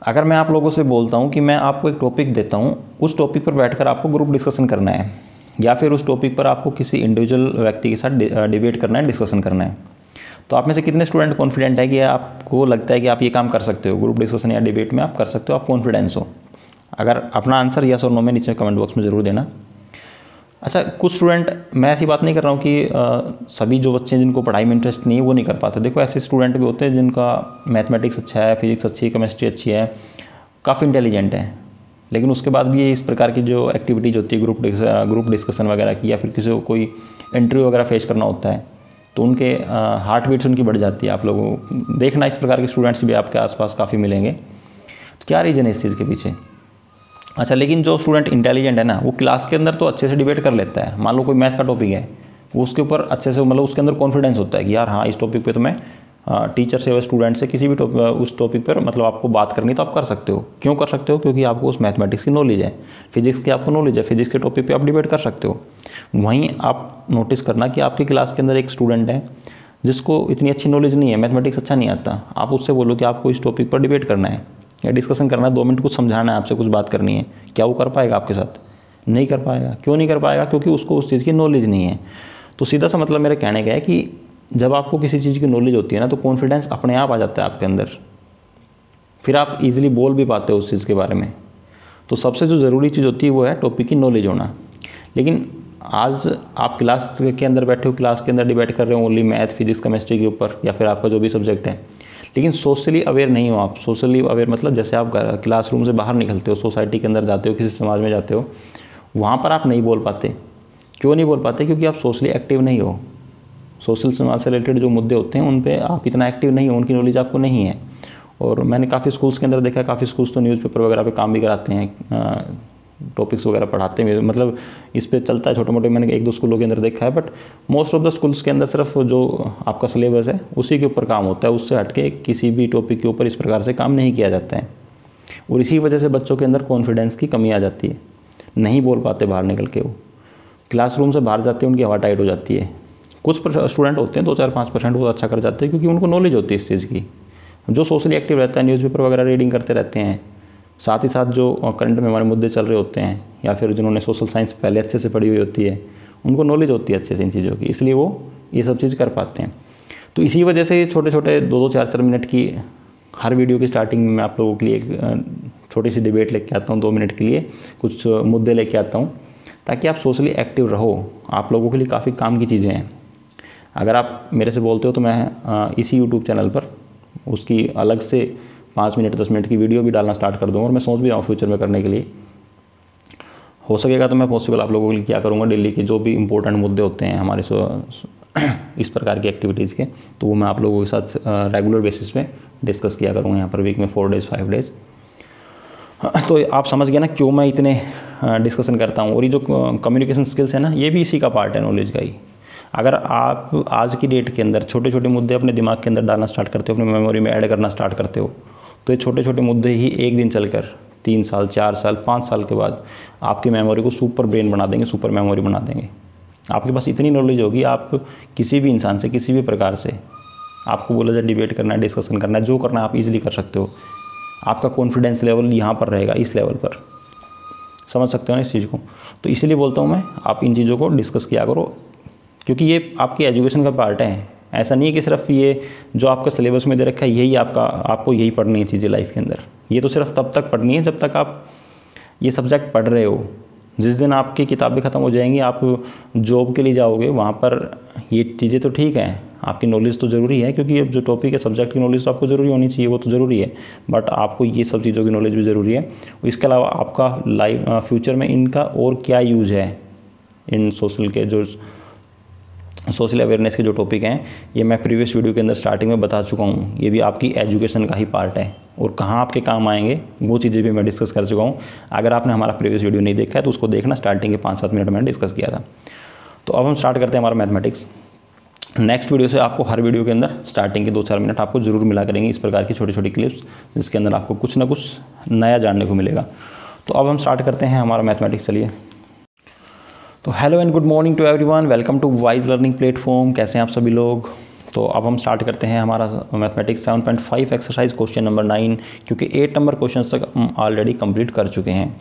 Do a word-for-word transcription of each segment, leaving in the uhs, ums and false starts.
अगर मैं आप लोगों से बोलता हूँ कि मैं आपको एक टॉपिक देता हूँ, उस टॉपिक पर बैठकर आपको ग्रुप डिस्कशन करना है, या फिर उस टॉपिक पर आपको किसी इंडिविजुअल व्यक्ति के साथ डिबेट करना है, डिस्कशन करना है, तो आप में से कितने स्टूडेंट कॉन्फिडेंट है कि आपको लगता है कि आप ये काम कर सकते हो, ग्रुप डिस्कशन या डिबेट में आप कर सकते हो, आप कॉन्फिडेंस हो? अगर अपना आंसर यस और नो में नीचे कमेंट बॉक्स में ज़रूर देना। अच्छा, कुछ स्टूडेंट, मैं ऐसी बात नहीं कर रहा हूँ कि आ, सभी जो बच्चे जिनको पढ़ाई में इंटरेस्ट नहीं है वो नहीं कर पाते। देखो, ऐसे स्टूडेंट भी होते हैं जिनका मैथमेटिक्स अच्छा है, फिजिक्स अच्छी है, केमिस्ट्री अच्छी है, काफ़ी इंटेलिजेंट है, लेकिन उसके बाद भी इस प्रकार की जो एक्टिविटीज़ होती है, ग्रुप ग्रुप डिस्कशन वगैरह की, या फिर किसी को कोई इंटरव्यू वगैरह फेस करना होता है, तो उनके हार्ट बीट्स उनकी बढ़ जाती है। आप लोगों देखना, इस प्रकार के स्टूडेंट्स भी आपके आसपास काफ़ी मिलेंगे। तो क्या रीज़न है इस चीज़ के पीछे? अच्छा, लेकिन जो स्टूडेंट इंटेलिजेंट है ना, वो क्लास के अंदर तो अच्छे से डिबेट कर लेता है। मान लो कोई मैथ का टॉपिक है, वो उसके ऊपर अच्छे से, मतलब उसके अंदर कॉन्फिडेंस होता है कि यार हाँ, इस टॉपिक पे तो मैं टीचर से और स्टूडेंट से किसी भी टॉपिक उस टॉपिक पर मतलब आपको बात करनी तो आप कर सकते हो। क्यों कर सकते हो? क्योंकि आपको उस मैथमेटिक्स की नॉलेज है, फिजिक्स की आपको नॉलेज है, फिजिक्स के टॉपिक पे आप डिबेट कर सकते हो। वहीं आप नोटिस करना कि आपकी क्लास के अंदर एक स्टूडेंट है जिसको इतनी अच्छी नॉलेज नहीं है, मैथमेटिक्स अच्छा नहीं आता, आप उससे बोलो कि आपको इस टॉपिक पर डिबेट करना है या डिस्कशन करना है, दो मिनट कुछ समझाना है, आपसे कुछ बात करनी है, क्या वो कर पाएगा आपके साथ? नहीं कर पाएगा। क्यों नहीं कर पाएगा? क्योंकि उसको उस चीज़ की नॉलेज नहीं है। तो सीधा सा मतलब मेरा कहने का है कि जब आपको किसी चीज़ की नॉलेज होती है ना, तो कॉन्फिडेंस अपने आप आ जाता है आपके अंदर, फिर आप इजीली बोल भी पाते हो उस चीज़ के बारे में। तो सबसे जो ज़रूरी चीज़ होती है वो है टॉपिक की नॉलेज होना। लेकिन आज आप क्लास के अंदर बैठे हो, क्लास के अंदर डिबेट कर रहे हो ओनली मैथ, फिजिक्स, केमिस्ट्री के ऊपर, या फिर आपका जो भी सब्जेक्ट है, लेकिन सोशली अवेयर नहीं हो आप। सोशली अवेयर मतलब जैसे आप क्लासरूम से बाहर निकलते हो, सोसाइटी के अंदर जाते हो, किसी समाज में जाते हो, वहाँ पर आप नहीं बोल पाते। क्यों नहीं बोल पाते? क्योंकि आप सोशली एक्टिव नहीं हो। सोशल समाज से रिलेटेड जो मुद्दे होते हैं उन पे आप इतना एक्टिव नहीं हो, उनकी नॉलेज आपको नहीं है। और मैंने काफ़ी स्कूल्स के अंदर देखा है, काफ़ी स्कूल्स तो न्यूज़पेपर वगैरह पे काम भी कराते हैं, टॉपिक्स वगैरह पढ़ाते हैं, मतलब इस पे चलता है छोटे मोटे। मैंने एक दो स्कूलों के अंदर देखा है, but most of the schools के अंदर सिर्फ जो आपका सिलेबस है उसी के ऊपर काम होता है, उससे हटके किसी भी टॉपिक के ऊपर इस प्रकार से काम नहीं किया जाता है। और इसी वजह से बच्चों के अंदर कॉन्फिडेंस की कमी आ जाती है, नहीं बोल पाते बाहर निकल के। वो क्लासरूम से बाहर जाते हैं, उनकी हवा टाइट हो जाती है। कुछ स्टूडेंट होते हैं, दो चार पाँच परसेंट वो अच्छा कर जाते हैं, क्योंकि उनको नॉलेज होती है इस चीज़ की। जो सोशली एक्टिव रहता है, न्यूज़पेपर वगैरह रीडिंग करते रहते हैं, साथ ही साथ जो करंट में हमारे मुद्दे चल रहे होते हैं, या फिर जिन्होंने सोशल साइंस पहले अच्छे से पढ़ी हुई होती है, उनको नॉलेज होती है अच्छे से इन चीज़ों की, इसलिए वो ये सब चीज़ कर पाते हैं। तो इसी वजह से छोटे छोटे दो दो चार चार मिनट की हर वीडियो की स्टार्टिंग में मैं आप लोगों के लिए एक छोटी सी डिबेट लेके आता हूँ, दो मिनट के लिए कुछ मुद्दे लेके आता हूँ, ताकि आप सोशली एक्टिव रहो। आप लोगों के लिए काफ़ी काम की चीज़ें हैं। अगर आप मेरे से बोलते हो तो मैं इसी यूट्यूब चैनल पर उसकी अलग से पाँच मिनट दस मिनट की वीडियो भी डालना स्टार्ट कर दूँगा, और मैं सोच भी रहा हूँ फ्यूचर में करने के लिए। हो सकेगा तो मैं पॉसिबल आप लोगों के लिए क्या करूँगा, डेली के जो भी इंपॉर्टेंट मुद्दे होते हैं हमारे इस प्रकार की एक्टिविटीज़ के, तो वो मैं आप लोगों के साथ रेगुलर बेसिस पे डिस्कस किया करूँगा यहाँ पर, वीक में फोर डेज़ फाइव डेज़। तो आप समझ गए ना क्यों मैं इतने डिस्कशन करता हूँ। और ये जो कम्युनिकेशन स्किल्स है ना, ये भी इसी का पार्ट है, नॉलेज का ही। अगर आप आज की डेट के अंदर छोटे छोटे मुद्दे अपने दिमाग के अंदर डालना स्टार्ट करते हो, अपनी मेमोरी में ऐड करना स्टार्ट करते हो, तो ये छोटे छोटे मुद्दे ही एक दिन चलकर तीन साल, चार साल, पाँच साल के बाद आपकी मेमोरी को सुपर ब्रेन बना देंगे, सुपर मेमोरी बना देंगे। आपके पास इतनी नॉलेज होगी, आप किसी भी इंसान से, किसी भी प्रकार से, आपको बोला जाए डिबेट करना है, डिस्कशन करना है, जो करना है आप इजीली कर सकते हो। आपका कॉन्फिडेंस लेवल यहाँ पर रहेगा, इस लेवल पर। समझ सकते हो ना इस चीज़ को? तो इसीलिए बोलता हूँ मैं, आप इन चीज़ों को डिस्कस किया करो, क्योंकि ये आपकी एजुकेशन का पार्ट है। ऐसा नहीं है कि सिर्फ ये जो आपका सिलेबस में दे रखा है यही आपका, आपको यही पढ़नी है चीज़ें लाइफ के अंदर। ये तो सिर्फ तब तक पढ़नी है जब तक आप ये सब्जेक्ट पढ़ रहे हो। जिस दिन आपकी किताबें ख़त्म हो जाएंगी, आप जॉब के लिए जाओगे, वहाँ पर ये चीज़ें तो ठीक हैं, आपकी नॉलेज तो ज़रूरी है, क्योंकि अब जो टॉपिक है, सब्जेक्ट की नॉलेज तो आपको ज़रूरी होनी चाहिए, वो तो ज़रूरी है, बट आपको ये सब चीज़ों की नॉलेज भी ज़रूरी है। इसके अलावा आपका लाइफ फ्यूचर में इनका और क्या यूज़ है, इन सोशल के जो सोशल अवेयरनेस के जो टॉपिक हैं, ये मैं प्रीवियस वीडियो के अंदर स्टार्टिंग में बता चुका हूँ। ये भी आपकी एजुकेशन का ही पार्ट है, और कहाँ आपके काम आएंगे वो चीज़ें भी मैं डिस्कस कर चुका हूँ। अगर आपने हमारा प्रीवियस वीडियो नहीं देखा है तो उसको देखना, स्टार्टिंग के पाँच सात मिनट मैंने डिस्कस किया था। तो अब हम स्टार्ट करते हैं हमारा मैथमेटिक्स। नेक्स्ट वीडियो से आपको हर वीडियो के अंदर स्टार्टिंग के दो चार मिनट आपको ज़रूर मिला करेंगे, इस प्रकार की छोटी छोटी क्लिप्स, जिसके अंदर आपको कुछ ना कुछ नया जानने को मिलेगा। तो अब हम स्टार्ट करते हैं हमारा मैथमेटिक्स। चलिए, तो hello and good morning to everyone, welcome to wise learning platform. कैसे हैं आप सभी लोग? तो अब हम स्टार्ट करते हैं हमारा mathematics seven point five exercise question number nine, क्योंकि एट नंबर क्वेश्चन तक हम ऑलरेडी कंप्लीट कर चुके हैं।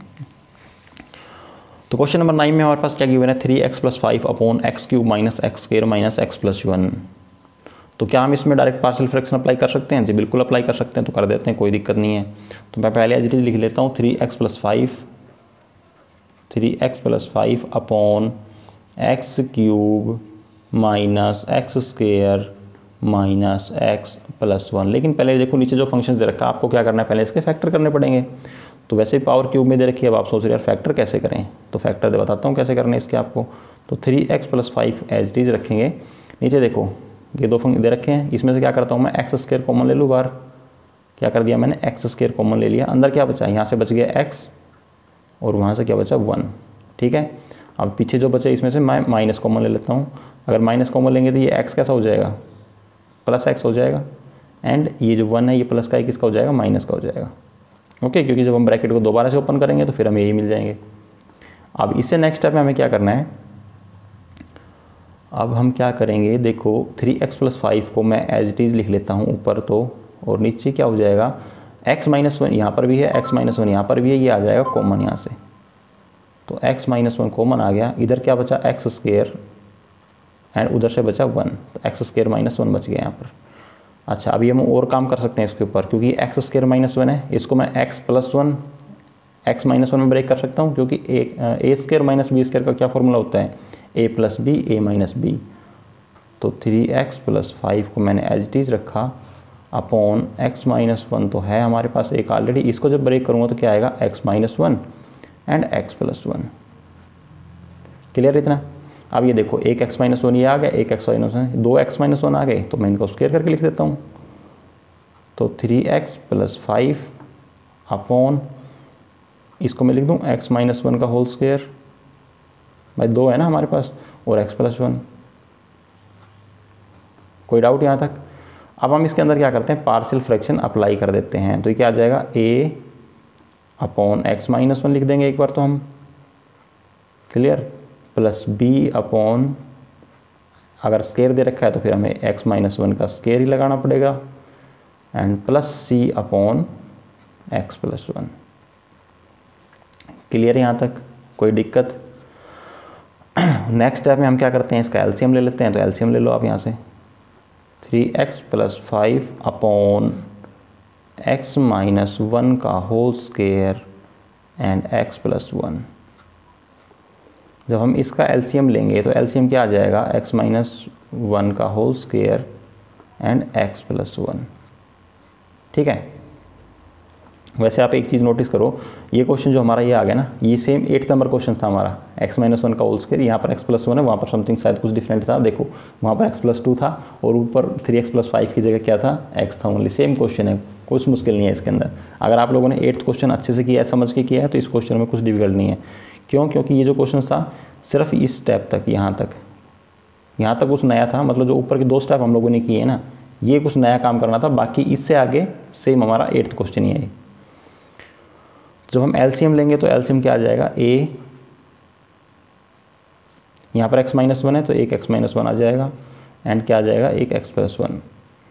तो क्वेश्चन नंबर नाइन में हमारे पास क्या गिवन है, three x plus five upon x cube minus x square minus x plus one. तो क्या हम इसमें डायरेक्ट पार्शियल फ्रैक्शन अप्लाई कर सकते हैं? जी बिल्कुल अप्लाई कर सकते हैं, तो कर देते हैं, कोई दिक्कत नहीं है। तो मैं पहले एज इट इज लिख लेता हूँ, three x plus five three x plus five upon x cube minus x square minus x plus one. लेकिन पहले देखो नीचे जो फंक्शन दे रखा है, आपको क्या करना है, पहले इसके फैक्टर करने पड़ेंगे। तो वैसे ही पावर क्यूब में दे रखी है, अब आप सोच रहे यार फैक्टर कैसे करें, तो फैक्टर दे बताता हूँ कैसे करने इसके आपको। तो three x plus five as these रखेंगे, नीचे देखो ये दो फंक्शन दे रखे हैं, इसमें से क्या करता हूँ मैं, एक्स स्क्वायर कॉमन ले लूँ बाहर। क्या कर दिया मैंने, एक्स स्क्वायर कॉमन ले लिया, अंदर क्या बचा, यहाँ से बच गया एक्स और वहाँ से क्या बचा वन। ठीक है, अब पीछे जो बचे इसमें से मैं माइनस कॉमन ले लेता हूँ। अगर माइनस कॉमन लेंगे तो ये एक्स कैसा हो जाएगा, प्लस एक्स हो जाएगा, एंड ये जो वन है ये प्लस का है, किसका हो जाएगा, माइनस का हो जाएगा। ओके, क्योंकि जब हम ब्रैकेट को दोबारा से ओपन करेंगे तो फिर हमें यही मिल जाएंगे। अब इससे नेक्स्ट स्टेप में हमें क्या करना है, अब हम क्या करेंगे, देखो थ्री एक्स प्लस फाइव को मैं एज इट इज़ लिख लेता हूँ ऊपर तो, और नीचे क्या हो जाएगा, एक्स माइनस वन यहाँ पर भी है, एक्स माइनस वन यहाँ पर भी है, ये आ जाएगा कॉमन यहाँ से। तो एक्स माइनस वन कॉमन आ गया, इधर क्या बचा एक्स स्क्वायर एंड उधर से बचा वन, तो एक्स स्क्वायर माइनस वन बच गया यहाँ पर। अच्छा, अभी हम और काम कर सकते हैं इसके ऊपर, क्योंकि एक्स स्क्वायर माइनस वन है, इसको मैं x plus one x minus one में ब्रेक कर सकता हूँ, क्योंकि a a square minus b square का क्या फॉर्मूला होता है, a plus b a minus b. तो थ्री एक्स प्लस फाइव को मैंने एज इट इज़ रखा अपॉन एक्स माइनस वन तो है हमारे पास एक ऑलरेडी, इसको जब ब्रेक करूँगा तो क्या आएगा, x minus one and x plus one. Clear इतना? अब ये देखो एक एक्स माइनस वन ये आ गया, एक एक्स माइनस वन, दो एक्स माइनस वन आ गए, तो मैं इनको स्क्वायर करके लिख देता हूँ। तो three x plus five upon, इसको मैं लिख दूँ एक्स माइनस वन का होल स्क्वायर, भाई दो है ना हमारे पास, और एक्स प्लस वन। कोई डाउट यहाँ तक? अब हम इसके अंदर क्या करते हैं, पार्शियल फ्रैक्शन अप्लाई कर देते हैं। तो ये क्या आ जाएगा, a upon x minus one लिख देंगे एक बार तो हम, क्लियर, प्लस बी अपॉन, अगर स्केयर दे रखा है तो फिर हमें एक्स माइनस वन का स्केयर ही लगाना पड़ेगा, and plus c upon x plus one. Clear यहाँ तक? कोई दिक्कत? नेक्स्ट स्टेप में हम क्या करते हैं, इसका एलसीएम ले लेते हैं। तो एलसीएम ले लो आप यहाँ से, three x plus five upon x minus one का whole square and x plus one. जब हम इसका एलसीएम लेंगे तो एलसीएम क्या आ जाएगा, एक्स माइनस वन का whole square and x plus one. ठीक है, वैसे आप एक चीज़ नोटिस करो, ये क्वेश्चन जो हमारा ये आ गया ना, ये सेम एट्थ नंबर क्वेश्चन था हमारा, एक्स माइनस वन का होल स्क्वायर, यहाँ पर एक्स प्लस वन है, वहाँ पर समथिंग शायद कुछ डिफरेंट था। देखो वहाँ पर एक्स प्लस टू था और ऊपर थ्री एक्स प्लस फाइव की जगह क्या था, एक्स था ओनली। सेम क्वेश्चन है, कुछ मुश्किल नहीं है इसके अंदर। अगर आप लोगों ने एट्थ क्वेश्चन अच्छे से किया है, समझ के किया है, तो इस क्वेश्चन में कुछ डिफिकल्ट नहीं है। क्यों? क्योंकि ये जो क्वेश्चन था सिर्फ इस स्टेप तक, यहाँ तक यहाँ तक कुछ नया था, मतलब जो ऊपर के दो स्टेप हम लोगों ने किए ना, ये कुछ नया काम करना था, बाकी इससे आगे सेम हमारा एट्थ क्वेश्चन ही है। जब हम एलसीएम लेंगे तो एलसीएम क्या आ जाएगा, ए, यहाँ पर एक्स माइनस वन है तो एक एक्स माइनस वन आ जाएगा, एंड क्या आ जाएगा, एक x plus one,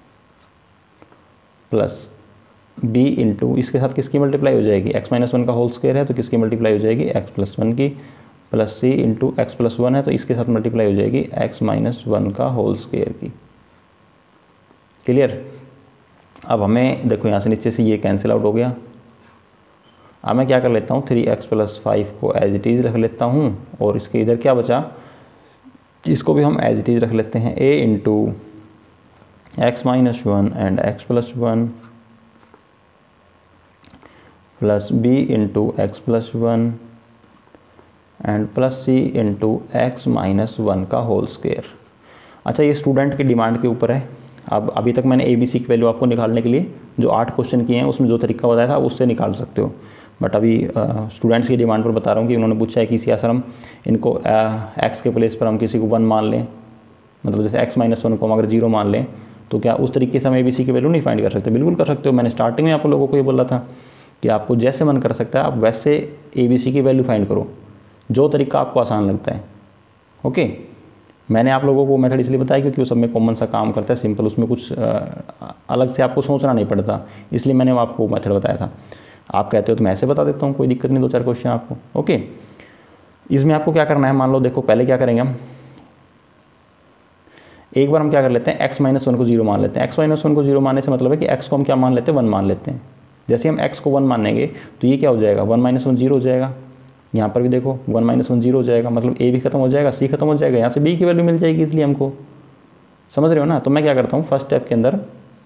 plus B into, इसके साथ किसकी मल्टीप्लाई हो जाएगी, एक्स माइनस वन का होल स्क्वायर है तो किसकी मल्टीप्लाई हो जाएगी, एक्स प्लस वन की, plus c into x plus one है तो इसके साथ मल्टीप्लाई हो जाएगी एक्स माइनस वन का होल स्क्वायर की। क्लियर? अब हमें देखो यहाँ से नीचे से ये कैंसिल आउट हो गया। अब मैं क्या कर लेता हूँ, थ्री एक्स प्लस फाइव को एज इट इज़ रख लेता हूँ, और इसके इधर क्या बचा, इसको भी हम एज इट इज़ रख लेते हैं, a into x minus one and x plus one, plus B into x plus one and plus c into x minus one का होल स्क्वायर। अच्छा, ये स्टूडेंट की डिमांड के ऊपर है। अब अभी तक मैंने ए बी सी की वैल्यू आपको निकालने के लिए जो आठ क्वेश्चन किए हैं उसमें जो तरीका बताया था उससे निकाल सकते हो, बट अभी स्टूडेंट्स की डिमांड पर बता रहा हूँ कि उन्होंने पूछा है कि सी सर हम इनको एक्स के प्लेस पर हम किसी को वन मान लें, मतलब जैसे एक्स माइनस वन को हम अगर जीरो मान लें तो क्या उस तरीके से हम ए बी सी की वैल्यू नहीं फाइंड कर सकते? बिल्कुल कर सकते हो। मैंने स्टार्टिंग में आप लोगों को ये बोला था कि आपको जैसे मन कर सकता है आप वैसे ए बी सी की वैल्यू फाइंड करो, जो तरीका आपको आसान लगता है। ओके, मैंने आप लोगों को मेथड इसलिए बताया क्योंकि वो सब में कॉमन सा काम करता है, सिंपल, उसमें कुछ अलग से आपको सोचना नहीं पड़ता, इसलिए मैंने आपको मेथड बताया था। आप कहते हो तो मैं ऐसे बता देता हूँ, कोई दिक्कत नहीं, दो चार क्वेश्चन आपको। ओके, इसमें आपको क्या करना है, मान लो देखो पहले क्या करेंगे हम, एक बार हम क्या कर लेते हैं, x माइनस वन को जीरो मान लेते हैं। x माइनस वन को जीरो मानने से मतलब है कि x को हम क्या मान लेते हैं, वन मान लेते हैं। जैसे हम x को वन मानेंगे तो ये क्या हो जाएगा, वन माइनस वन जीरो हो जाएगा। यहाँ पर भी देखो वन माइनस वन जीरो हो जाएगा, मतलब a भी खत्म हो जाएगा, c खत्म हो जाएगा, यहाँ से b की वैल्यू मिल जाएगी इसलिए हमको, समझ रहे हो ना। तो मैं क्या करता हूँ, फर्स्ट स्टेप के अंदर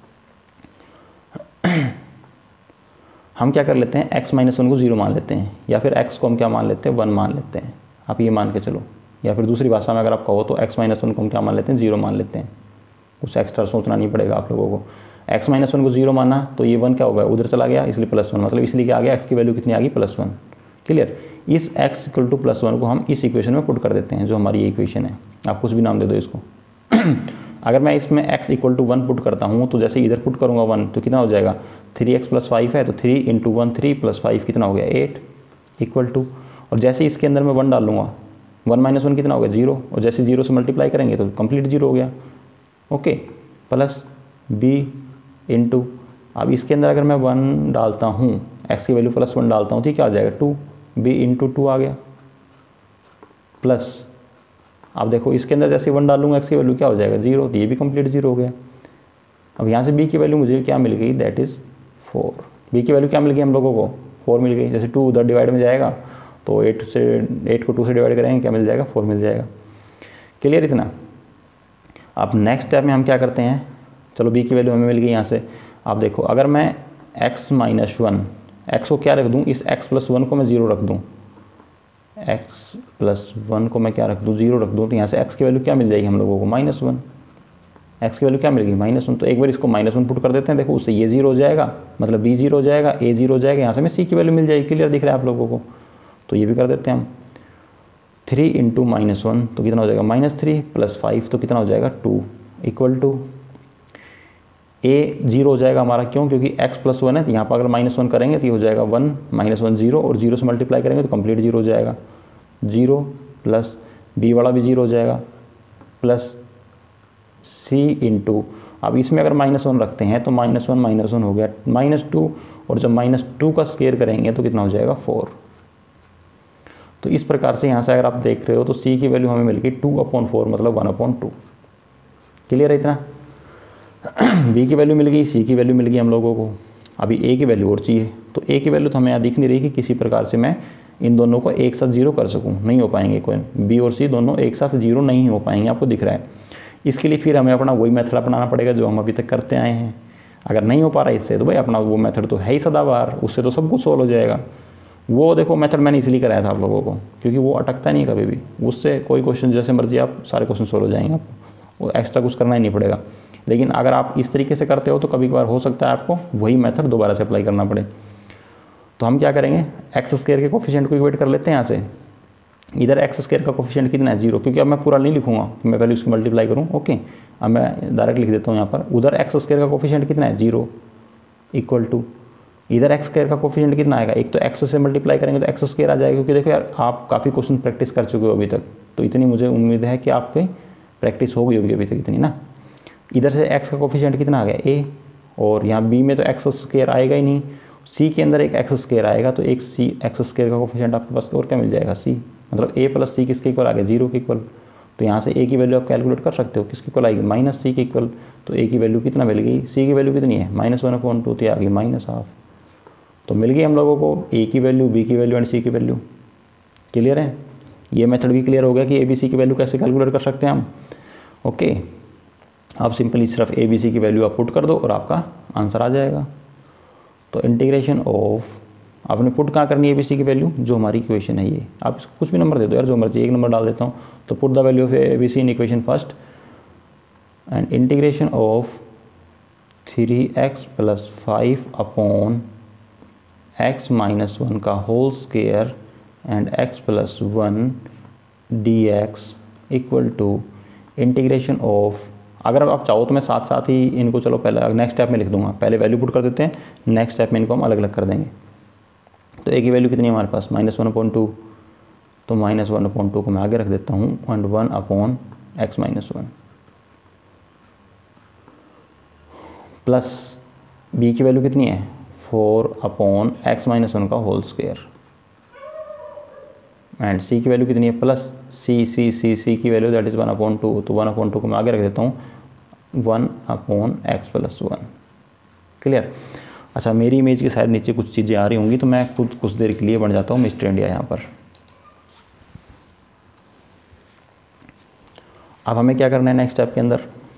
हम क्या कर लेते हैं, x माइनस वन को जीरो मान लेते हैं, या फिर x को हम क्या मान लेते हैं, वन मान लेते हैं, आप ये मान के चलो। या फिर दूसरी भाषा में अगर आप कहो तो x माइनस वन को हम क्या मान लेते हैं, जीरो मान लेते हैं, कुछ एक्स्ट्रा सोचना नहीं पड़ेगा आप लोगों को। x माइनस वन को जीरो माना तो ये वन क्या होगा, उधर चला गया, इसलिए प्लस वन, मतलब इसलिए क्या आ गया, x की वैल्यू कितनी आ गई, प्लस वन। क्लियर। इस x equal to plus one को हम इस इक्वेशन में पुट कर देते हैं, जो हमारी ये इक्वेशन है, आप कुछ भी नाम दे दो इसको। अगर मैं इसमें x equal to one put करता हूँ तो जैसे इधर पुट करूँगा वन तो कितना हो जाएगा, थ्री एक्स प्लस फाइव है तो three into one three plus five कितना हो गया, एट, इक्वल टू, और जैसे इसके अंदर मैं वन डाल लूँगा, वन माइनस वन कितना हो गया, जीरो, और जैसे जीरो से मल्टीप्लाई करेंगे तो कंप्लीट जीरो हो गया। ओके, प्लस बी इंटू, अब इसके अंदर अगर मैं वन डालता हूँ, एक्स की वैल्यू प्लस वन डालता हूँ तो क्या आ जाएगा, टू, बी इंटू टू आ गया, प्लस, अब देखो इसके अंदर जैसे वन डालूंगा एक्स की वैल्यू क्या हो जाएगा, जीरो, तो ये भी कंप्लीट जीरो हो गया। अब यहाँ से बी की वैल्यू मुझे क्या मिल गई, दैट इज़ फोर। बी की वैल्यू क्या मिल गई हम लोगों को, फोर मिल गई। जैसे टू उधर डिवाइड में जाएगा तो एट से, एट को टू से डिवाइड करेंगे क्या मिल जाएगा, फोर मिल जाएगा। क्लियर इतना। अब नेक्स्ट स्टेप में हम क्या करते हैं, चलो बी की वैल्यू हमें मिल गई यहाँ से। आप देखो अगर मैं x माइनस वन, एक्स को क्या रख दूँ, इस x प्लस वन को मैं जीरो रख दूँ, x प्लस वन को मैं क्या रख दूँ, जीरो रख दूँ, तो यहाँ से x की वैल्यू क्या मिल जाएगी हम लोगों को, माइनस वन। x की वैल्यू क्या मिल गई, माइनस वन। तो एक बार इसको माइनस वन पुट कर देते हैं, देखो उससे ये जीरो हो जाएगा, मतलब b जीरो हो जाएगा, a जीरो हो जाएगा, यहाँ से हमें c की वैल्यू मिल जाएगी। क्लियर दिख रहा है आप लोगों को। तो ये भी कर देते हैं हम, थ्री इंटू माइनस वन तो कितना हो जाएगा, माइनस थ्री, प्लस फाइव तो कितना हो जाएगा, two, equal to, a zero हो जाएगा हमारा, क्यों, क्योंकि x प्लस वन है, तो यहाँ पर अगर माइनस वन करेंगे तो ये हो जाएगा वन, माइनस वन जीरो, और जीरो से मल्टीप्लाई करेंगे तो कंप्लीट जीरो हो जाएगा, जीरो, प्लस b वाला भी जीरो हो जाएगा, प्लस c इंटू, अब इसमें अगर माइनस वन रखते हैं तो माइनस वन माइनस वन हो गया माइनस टू, और जब माइनस टू का स्केयर करेंगे तो कितना हो जाएगा, फोर। तो इस प्रकार से यहाँ से अगर आप देख रहे हो तो c की वैल्यू हमें मिल गई टू अपॉन फोर, मतलब वन अपॉन टू। क्लियर है इतना। b की वैल्यू मिल गई, c की वैल्यू मिल गई हम लोगों को। अभी a की वैल्यू और चाहिए, तो a की वैल्यू तो हमें यहाँ दिख नहीं रही कि किसी प्रकार से मैं इन दोनों को एक साथ जीरो कर सकूँ, नहीं हो पाएंगे, कोई b और c दोनों एक साथ जीरो नहीं हो पाएंगे, आपको दिख रहा है। इसके लिए फिर हमें अपना वही मेथड अपनाना पड़ेगा जो हम अभी तक करते आए हैं। अगर नहीं हो पा रहा है इससे तो भाई अपना वो मेथड तो है ही सदाबहार, उससे तो सब कुछ सोल्व हो जाएगा। वो देखो मेथड मैंने इसलिए कराया था आप लोगों को क्योंकि वो अटकता नहीं कभी भी, उससे कोई क्वेश्चन जैसे मर्जी आप सारे क्वेश्चन सोल्व हो जाएंगे, आपको वो एक्स्ट्रा कुछ करना ही नहीं पड़ेगा। लेकिन अगर आप इस तरीके से करते हो तो कभी कभार हो सकता है आपको वही मेथड दोबारा से अप्लाई करना पड़े। तो हम क्या करेंगे, एक्स स्क्वायर के कोफिशिएंट को इक्वेट कर लेते हैं यहाँ से। इधर एक्स स्क्वायर का कोफिशिएंट कितना है, जीरो, क्योंकि अब मैं पूरा नहीं लिखूंगा, मैं पहले उसकी मल्टीप्लाई करूँ। ओके, अब मैं डायरेक्ट लिख देता हूँ यहाँ पर, उधर एक्स स्क्वायर का कोफिशिएंट कितना है, जीरो, इक्वल टू, इधर एक्स स्क्वायर का कोफिशिएंट कितना आएगा, एक तो एक्स से मल्टीप्लाई करेंगे तो एक्स स्क्वायर आ जाएगा। क्योंकि देखो यार आप काफ़ी क्वेश्चन प्रैक्टिस कर चुके हो अभी तक, तो इतनी मुझे उम्मीद है कि आपकी प्रैक्टिस हो गई होगी अभी तक इतनी ना। इधर से एक्स का कोफिशिएंट कितना आ गया, ए, और यहाँ बी में तो एक्स स्क्वायर आएगा ही नहीं, सी के अंदर एक एक्स स्क्वायर आएगा, तो एक सी एक्स स्क्वायर का कोफिशिएंट आपके पास और क्या मिल जाएगा, सी, मतलब ए प्लस सी किसके इक्वल आ गया, जीरो के इक्वल। तो यहाँ से ए की वैल्यू आप कैलकुलेट कर सकते हो, किसके इक्वल आएगी, माइनस सी के इक्वल। तो ए की वैल्यू कितना मिल गई, सी की वैल्यू कितनी है, माइनस वन अपॉन टू, तो आ गई माइनस हाफ। तो मिल गई हम लोगों को ए की वैल्यू, बी की वैल्यू एंड सी की वैल्यू। क्लियर है, ये मेथड भी क्लियर हो गया कि ए बी सी की वैल्यू कैसे कैलकुलेट कर सकते हैं हम। ओके, आप सिंपली सिर्फ ए बी सी की वैल्यू आप पुट कर दो और आपका आंसर आ जाएगा। तो इंटीग्रेशन ऑफ, आपने पुट कहाँ करनी है ए बी सी की वैल्यू, जो हमारी इक्वेशन है ये, आप इसको कुछ भी नंबर दे दो यार, जो मर्जी, एक नंबर डाल देता हूँ। तो put the value of a b c in equation first, and integration of three x plus five upon x minus one का whole square and x plus one d x equal to integration of, अगर आप चाहो तो मैं साथ साथ ही इनको, चलो पहले नेक्स्ट स्टेप में लिख दूंगा, पहले वैल्यू पुट कर देते हैं, नेक्स्ट स्टेप में इनको हम अलग अलग कर देंगे। तो ए की वैल्यू कितनी है हमारे पास, माइनस वन अपॉन टू, तो माइनस वन अपॉन टू को मैं आगे रख देता हूँ, and one upon x minus one plus b की वैल्यू कितनी है four upon x minus one का होल स्क्वायर एंड सी की वैल्यू कितनी है प्लस सी सी सी सी की value that is one upon two, तो वन अपॉन टू को मैं आगे रख देता हूँ one upon x plus one. Clear. अच्छा मेरी इमेज के शायद नीचे कुछ चीज़ें आ रही होंगी तो मैं खुद कुछ देर के लिए बन जाता हूँ मिस्टर इंडिया यहाँ पर। अब हमें क्या करना है नेक्स्ट स्टेप के अंदर,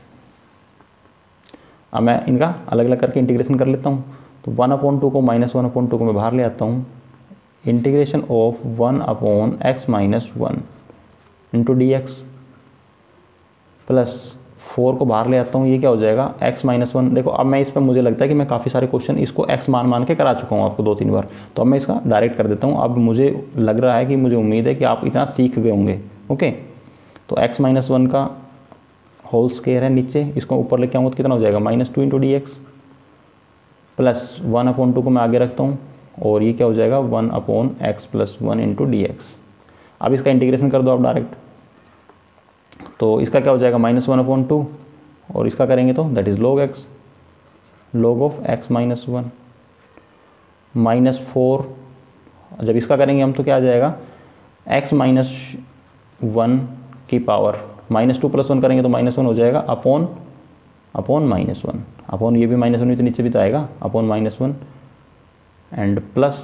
अब मैं इनका अलग अलग करके इंटीग्रेशन कर लेता हूँ। तो वन अपॉन टू को माइनस वन अपॉन टू को मैं बाहर ले आता हूँ, integration of one upon x minus one into D x plus four को बाहर ले आता हूँ, ये क्या हो जाएगा एक्स माइनस वन। देखो अब मैं इस पर मुझे लगता है कि मैं काफ़ी सारे क्वेश्चन इसको एक्स मान मान के करा चुका हूँ आपको दो तीन बार, तो अब मैं इसका डायरेक्ट कर देता हूँ। अब मुझे लग रहा है कि मुझे उम्मीद है कि आप इतना सीख गए होंगे। ओके तो एक्स माइनस वन का होल स्क्वायर है नीचे, इसको ऊपर लेके आऊँगा तो कितना हो जाएगा minus two into D x plus one upon two को मैं आगे रखता हूँ और ये क्या हो जाएगा one upon x plus one into D x. अब इसका इंटीग्रेशन कर दो आप डायरेक्ट, तो इसका क्या हो जाएगा माइनस वन अपॉन टू और इसका करेंगे तो that is log x log of x minus one minus four, जब इसका करेंगे हम तो क्या आ जाएगा एक्स माइनस वन की power minus two plus one करेंगे तो माइनस वन हो जाएगा upon upon minus one, upon ये भी माइनस वन भी तो नीचे भी तो आएगा upon minus one and plus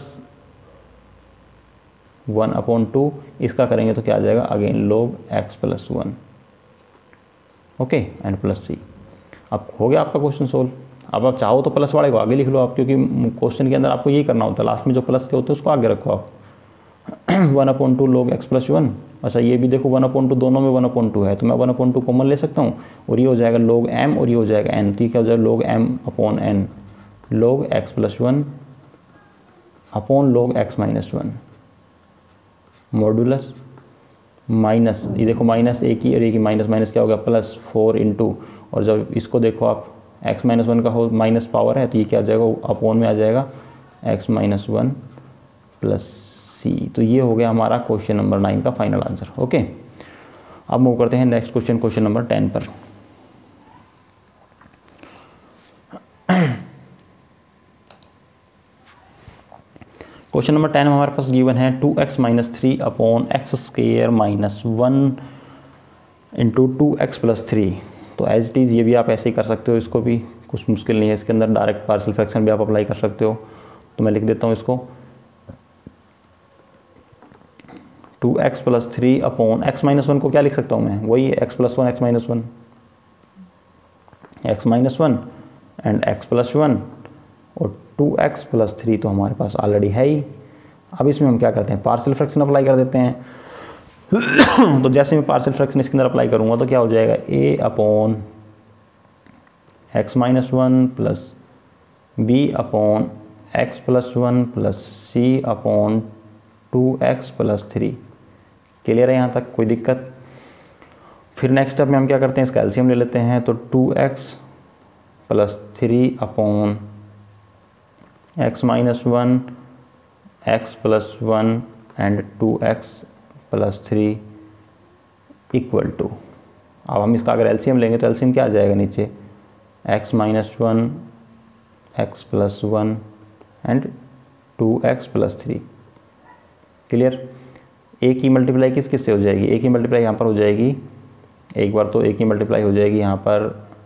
one upon two, इसका करेंगे तो क्या आ जाएगा again log x plus one. Okay and plus c. अब हो गया आपका क्वेश्चन सोल्व। अब आप चाहो तो प्लस वाले को आगे लिख लो आप, क्योंकि क्वेश्चन के अंदर आपको यही करना होता है, लास्ट में जो प्लस के होते हैं उसको आगे रखो आप। One upon two log x plus one, अच्छा ये भी देखो वन अपॉन टू, दोनों में वन अपॉन टू है तो मैं वन अपॉन टू कॉमन ले सकता हूँ और ये हो जाएगा लॉग एम और ये हो जाएगा एन, तो ये क्या हो जाएगा log m upon n log x plus one upon log x minus one modulus minus, ये देखो माइनस एक ही और एक ही माइनस माइनस क्या हो गया प्लस फोर इंटू, और जब इसको देखो आप एक्स माइनस वन का हो माइनस पावर है तो ये क्या आ जाएगा अपॉन में आ जाएगा एक्स माइनस वन प्लस सी। तो ये हो गया हमारा क्वेश्चन नंबर नाइन का फाइनल आंसर। ओके अब मूव करते हैं next question, question number ten पर। क्वेश्चन नंबर टेन में हमारे पास गिवन है two x minus three upon x square minus one into two x plus three. तो एज इट इज़ ये भी आप ऐसे ही कर सकते हो, इसको भी कुछ मुश्किल नहीं है, इसके अंदर डायरेक्ट पार्शियल फ्रैक्शन भी आप अप्लाई कर सकते हो। तो मैं लिख देता हूँ इसको two x plus three upon x minus one को क्या लिख सकता हूँ मैं, वही x plus one x minus one x minus one and x plus one और टू एक्स प्लस थ्री तो हमारे पास ऑलरेडी है ही। अब इसमें हम क्या करते हैं पार्शियल फ्रैक्शन अप्लाई कर देते हैं। तो जैसे मैं पार्शियल फ्रैक्शन इसके अंदर अप्लाई करूँगा तो क्या हो जाएगा a upon x minus one plus b upon x plus one plus c upon two x plus three. Clear है यहाँ तक, कोई दिक्कत? फिर नेक्स्ट स्टेप में हम क्या करते हैं इसका एलसीएम ले लेते हैं। तो two x plus three upon x minus one x plus one and two x plus three equal to, अब हम इसका अगर एलसीएम लेंगे तो एलसीएम क्या आ जाएगा नीचे x minus one x plus one and two x plus three. Clear? A की मल्टीप्लाई किस किस से हो जाएगी, ए की मल्टीप्लाई यहाँ पर हो जाएगी, एक बार तो ए की मल्टीप्लाई हो जाएगी यहाँ पर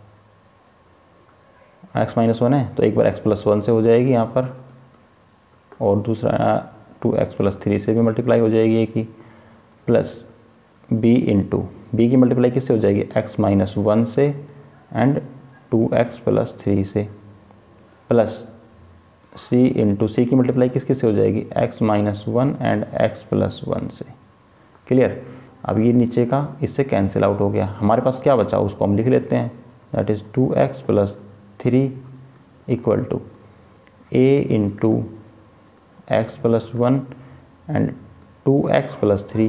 एक्स माइनस वन है तो एक बार एक्स प्लस वन से हो जाएगी यहाँ पर, और दूसरा टू एक्स प्लस थ्री से भी मल्टीप्लाई हो जाएगी ए की, प्लस बी इंटू बी की मल्टीप्लाई किससे हो जाएगी एक्स माइनस वन से and two x plus three से, प्लस सी इंटू सी की मल्टीप्लाई किस किस से हो जाएगी x minus one and x plus one से। क्लियर? अब ये नीचे का इससे कैंसिल आउट हो गया, हमारे पास क्या बचा उसको हम लिख लेते हैं, that is two x plus three equal to a into x plus one and two x plus three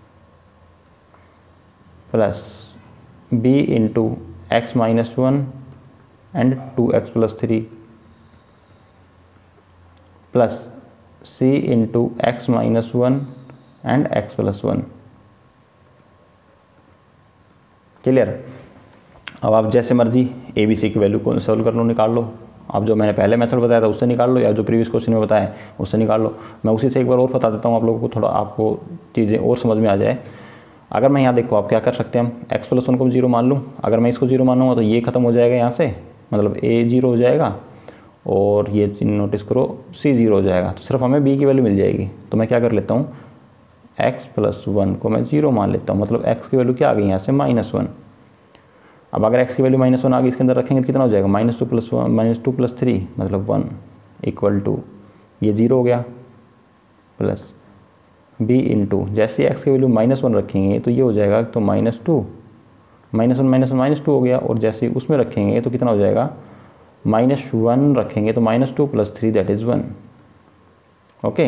plus B into x minus one and two x plus three plus c into x minus one and x plus one clear. अब आप जैसे मर्जी ए b सी की value को solve कर लो, निकाल लो। आप जो मैंने पहले मेथड बताया था उससे निकाल लो, या जो प्रीवियस क्वेश्चन में बताया उससे निकाल लो। मैं उसी से एक बार और बता देता हूँ आप लोगों को, थोड़ा आपको चीज़ें और समझ में आ जाए। अगर मैं यहाँ देखो आप क्या कर सकते हैं, हम एक्स प्लस वन को जीरो मान लूँ। अगर मैं इसको जीरो मानूंगा तो ये खत्म हो जाएगा यहाँ से, मतलब ए जीरो हो जाएगा, और ये चिन्ह नोटिस करो सी जीरो हो जाएगा, तो सिर्फ हमें बी की वैल्यू मिल जाएगी। तो मैं क्या कर लेता हूँ, एक्स प्लस वन को मैं जीरो मान लेता हूँ, मतलब एक्स की वैल्यू क्या आ गई यहाँ से माइनस वन। अब अगर एक्स की वैल्यू माइनस वन आ गई, इसके अंदर रखेंगे तो कितना हो जाएगा, minus two plus one minus two plus three मतलब वन इक्वल टू ये जीरो हो गया, प्लस बी इंटू जैसे एक्स की वैल्यू माइनस वन रखेंगे तो ये हो जाएगा तो minus two, minus one minus one minus two हो गया, और जैसे उसमें रखेंगे तो कितना हो जाएगा, माइनस वन रखेंगे तो minus two plus three that is one. Okay.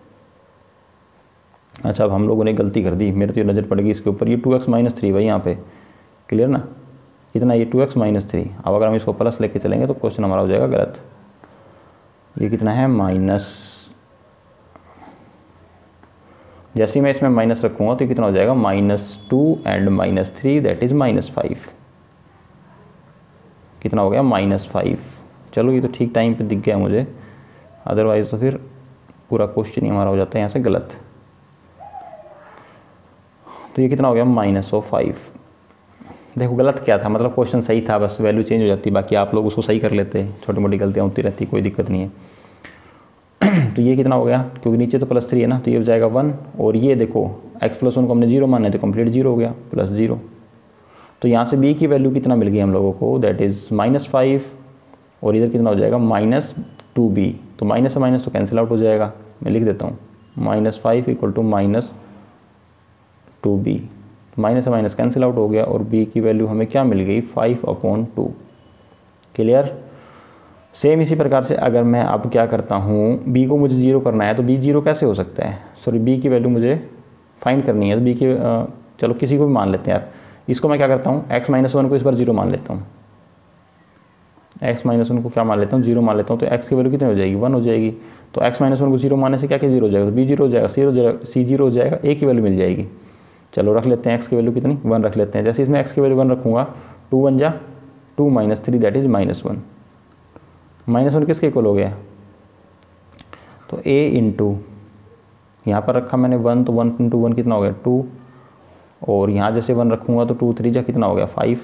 अच्छा, अब हम लोगों ने गलती कर दी, मेरे तो नज़र पड़ेगी इसके ऊपर, ये टू एक्स माइनस थ्री भाई यहाँ पे, क्लियर ना, कितना ये टू एक्स माइनस थ्री। अब अगर हम इसको प्लस लेके चलेंगे तो क्वेश्चन हमारा हो जाएगा गलत। ये कितना है माइनस, जैसे ही मैं इसमें माइनस रखूँगा तो कितना हो जाएगा, minus two and minus three that is minus five. कितना हो गया, माइनस फाइव। चलो ये तो ठीक टाइम पे दिख गया मुझे, अदरवाइज तो फिर पूरा क्वेश्चन ही हमारा हो जाता है यहाँ से गलत। तो ये कितना हो गया, माइनस ऑफ फाइव। देखो गलत क्या था, मतलब क्वेश्चन सही था, बस वैल्यू चेंज हो जाती, बाकी आप लोग उसको सही कर लेते, छोटी मोटी गलतियाँ होती रहती, कोई दिक्कत नहीं है। तो ये कितना हो गया, क्योंकि नीचे तो प्लस थ्री है ना, तो ये हो जाएगा वन, और ये देखो एक्स प्लस वन को हमने जीरो माना है तो कंप्लीट जीरो हो गया, प्लस जीरो। तो यहाँ से b की वैल्यू कितना मिल गई हम लोगों को, दैट इज़ माइनस फाइव, और इधर कितना हो जाएगा, माइनस टू बी। तो माइनस से माइनस तो कैंसिल आउट हो जाएगा, मैं लिख देता हूँ minus five equal to minus two b. Minus से माइनस कैंसिल आउट हो गया, और b की वैल्यू हमें क्या मिल गई, five upon two. Clear. Same इसी प्रकार से अगर मैं अब क्या करता हूँ, b को मुझे जीरो करना है, तो b जीरो कैसे हो सकता है, सॉरी b की वैल्यू मुझे फाइंड करनी है, तो b की चलो किसी को भी मान लेते हैं यार, इसको मैं क्या करता हूँ, x माइनस वन को इस बार जीरो मान लेता हूँ, x माइनस वन को क्या मान लेता हूँ, जीरो मान लेता हूँ, तो x की वैल्यू कितनी हो जाएगी, वन हो जाएगी। तो x माइनस वन को जीरो मानने से क्या क्या जीरो हो जाएगा, तो b जीरो हो जाएगा, सी हो जाएगा, सी जीरो हो जाएगा, a की वैल्यू मिल जाएगी। चलो रख लेते हैं x की वैल्यू कितनी, वन रख लेते हैं। जैसे इसमें x की वैल्यू वन रखूँगा, टू वन जा two minus three that is minus one. Minus one किसके इक्वल हो गया, तो a इंटू यहाँ पर रखा मैंने वन, तो वन इंटू वन कितना हो गया, टू, और यहाँ जैसे वन रखूँगा तो टू थ्री जा कितना हो गया, फाइव।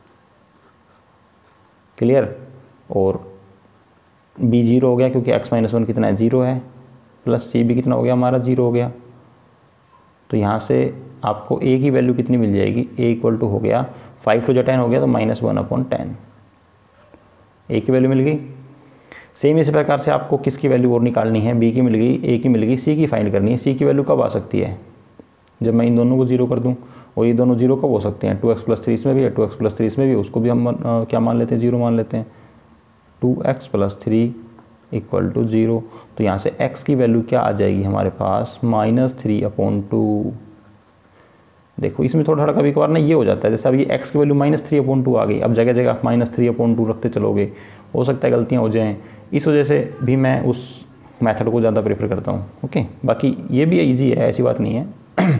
क्लियर। और b जीरो हो गया क्योंकि x माइनस वन कितना है, जीरो है, प्लस c भी कितना हो गया हमारा, जीरो हो गया। तो यहाँ से आपको a की वैल्यू कितनी मिल जाएगी, a इक्वल टू हो गया फाइव टू जो टेन हो गया, तो minus one upon ten, a की वैल्यू मिल गई। सेम इसी प्रकार से आपको किसकी वैल्यू और निकालनी है, b की मिल गई, a की मिल गई, c की फाइंड करनी है। c की वैल्यू कब आ सकती है, जब मैं इन दोनों को जीरो कर दूं, और ये दोनों जीरो कब हो सकते हैं, टू एक्स प्लस थ्री इसमें भी है, टू एक्स प्लस थ्री इसमें भी, उसको भी हम आ, क्या मान लेते हैं, जीरो मान लेते हैं। Two x plus three equal to zero, तो यहाँ से x की वैल्यू क्या आ जाएगी हमारे पास, माइनस थ्री अपॉन टू। देखो इसमें थोड़ा थोड़ा कभी कभार ना ये हो जाता है, जैसे अभी x की value minus three upon two आ गई, अब जगह जगह आप माइनस थ्री अपॉन टू रखते चलोगे, हो सकता है गलतियाँ हो जाएँ, इस वजह से भी मैं उस मेथड को ज़्यादा प्रेफर करता हूँ। ओके, बाकी ये भी ईजी है, ऐसी बात नहीं है।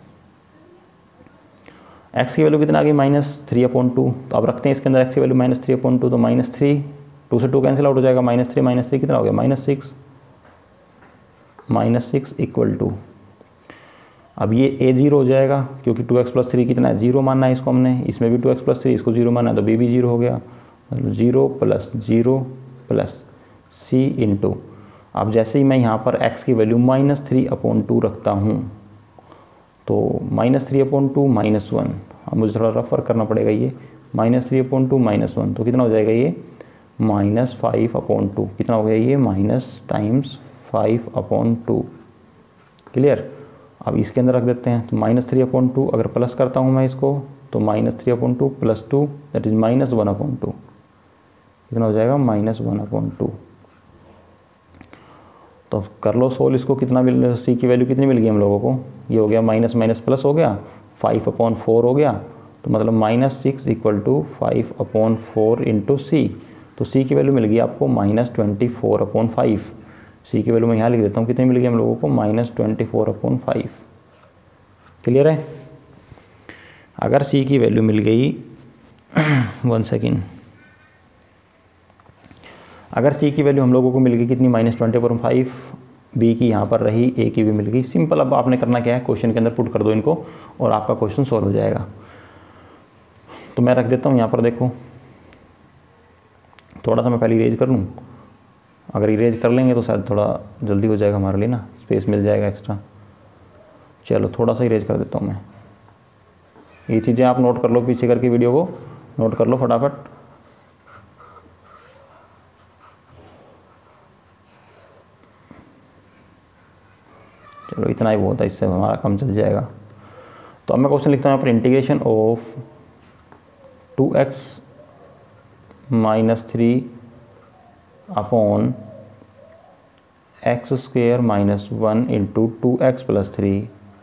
x की वैल्यू कितना आ गई, माइनस थ्री अपॉन टू, तो अब रखते हैं इसके अंदर x की value minus three upon two, तो माइनस थ्री, टू से टू कैंसिल आउट हो जाएगा, माइनस थ्री माइनस थ्री कितना हो गया, minus six, minus six equal to, अब ये a जीरो हो जाएगा क्योंकि टू एक्स प्लस थ्री कितना है, जीरो मानना है इसको हमने, इसमें भी टू एक्स प्लस थ्री, इसको जीरो मानना है, तो b भी जीरो हो गया, मतलब zero plus zero plus c into, अब जैसे ही मैं यहाँ पर x की value minus three upon two रखता हूँ, तो minus three upon two minus one, अब मुझे थोड़ा रफर करना पड़ेगा, ये minus three upon two minus one, तो कितना हो जाएगा ये, माइनस फाइव अपॉन टू, कितना हो गया ये, minus times five upon two. Clear. अब इसके अंदर रख देते हैं, तो माइनस थ्री अपॉन टू, अगर प्लस करता हूँ मैं इसको, तो minus three upon two plus two that is minus one upon two, कितना हो जाएगा, माइनस वन अपॉन टू। तो कर लो सोल्व इसको, कितना मिल, सी की वैल्यू कितनी मिल गई हम लोगों को, ये हो गया माइनस माइनस प्लस हो गया, फाइव अपॉन फोर हो गया, तो मतलब minus six equal to five upon four into C, तो सी की वैल्यू मिल गई आपको minus twenty four upon five. C की वैल्यू मैं यहाँ लिख देता हूँ, कितनी मिल गई हम लोगों को, minus twenty four upon five. Clear है। अगर सी की वैल्यू मिल गई वन सेकेंड, अगर सी की वैल्यू हम लोगों को मिल गई कितनी, minus twenty point five, b की यहाँ पर रही, ए की भी मिल गई। सिंपल, अब आपने करना क्या है, क्वेश्चन के अंदर पुट कर दो इनको और आपका क्वेश्चन सॉल्व हो जाएगा। तो मैं रख देता हूँ यहाँ पर, देखो थोड़ा सा मैं पहले इरेज कर लूँ, अगर इरेज कर लेंगे तो शायद थोड़ा जल्दी हो जाएगा हमारे लिए ना, स्पेस मिल जाएगा एक्स्ट्रा। चलो थोड़ा सा इरेज कर देता हूँ मैं। ये चीज़ें आप नोट कर लो, पीछे करके वीडियो को नोट कर लो फटाफट। चलो इतना ही बहुत है, इससे हमारा काम चल जाएगा। तो अब मैं क्वेश्चन लिखता हूँ यहाँ पर, integration of two x minus three upon x square minus one into two x plus three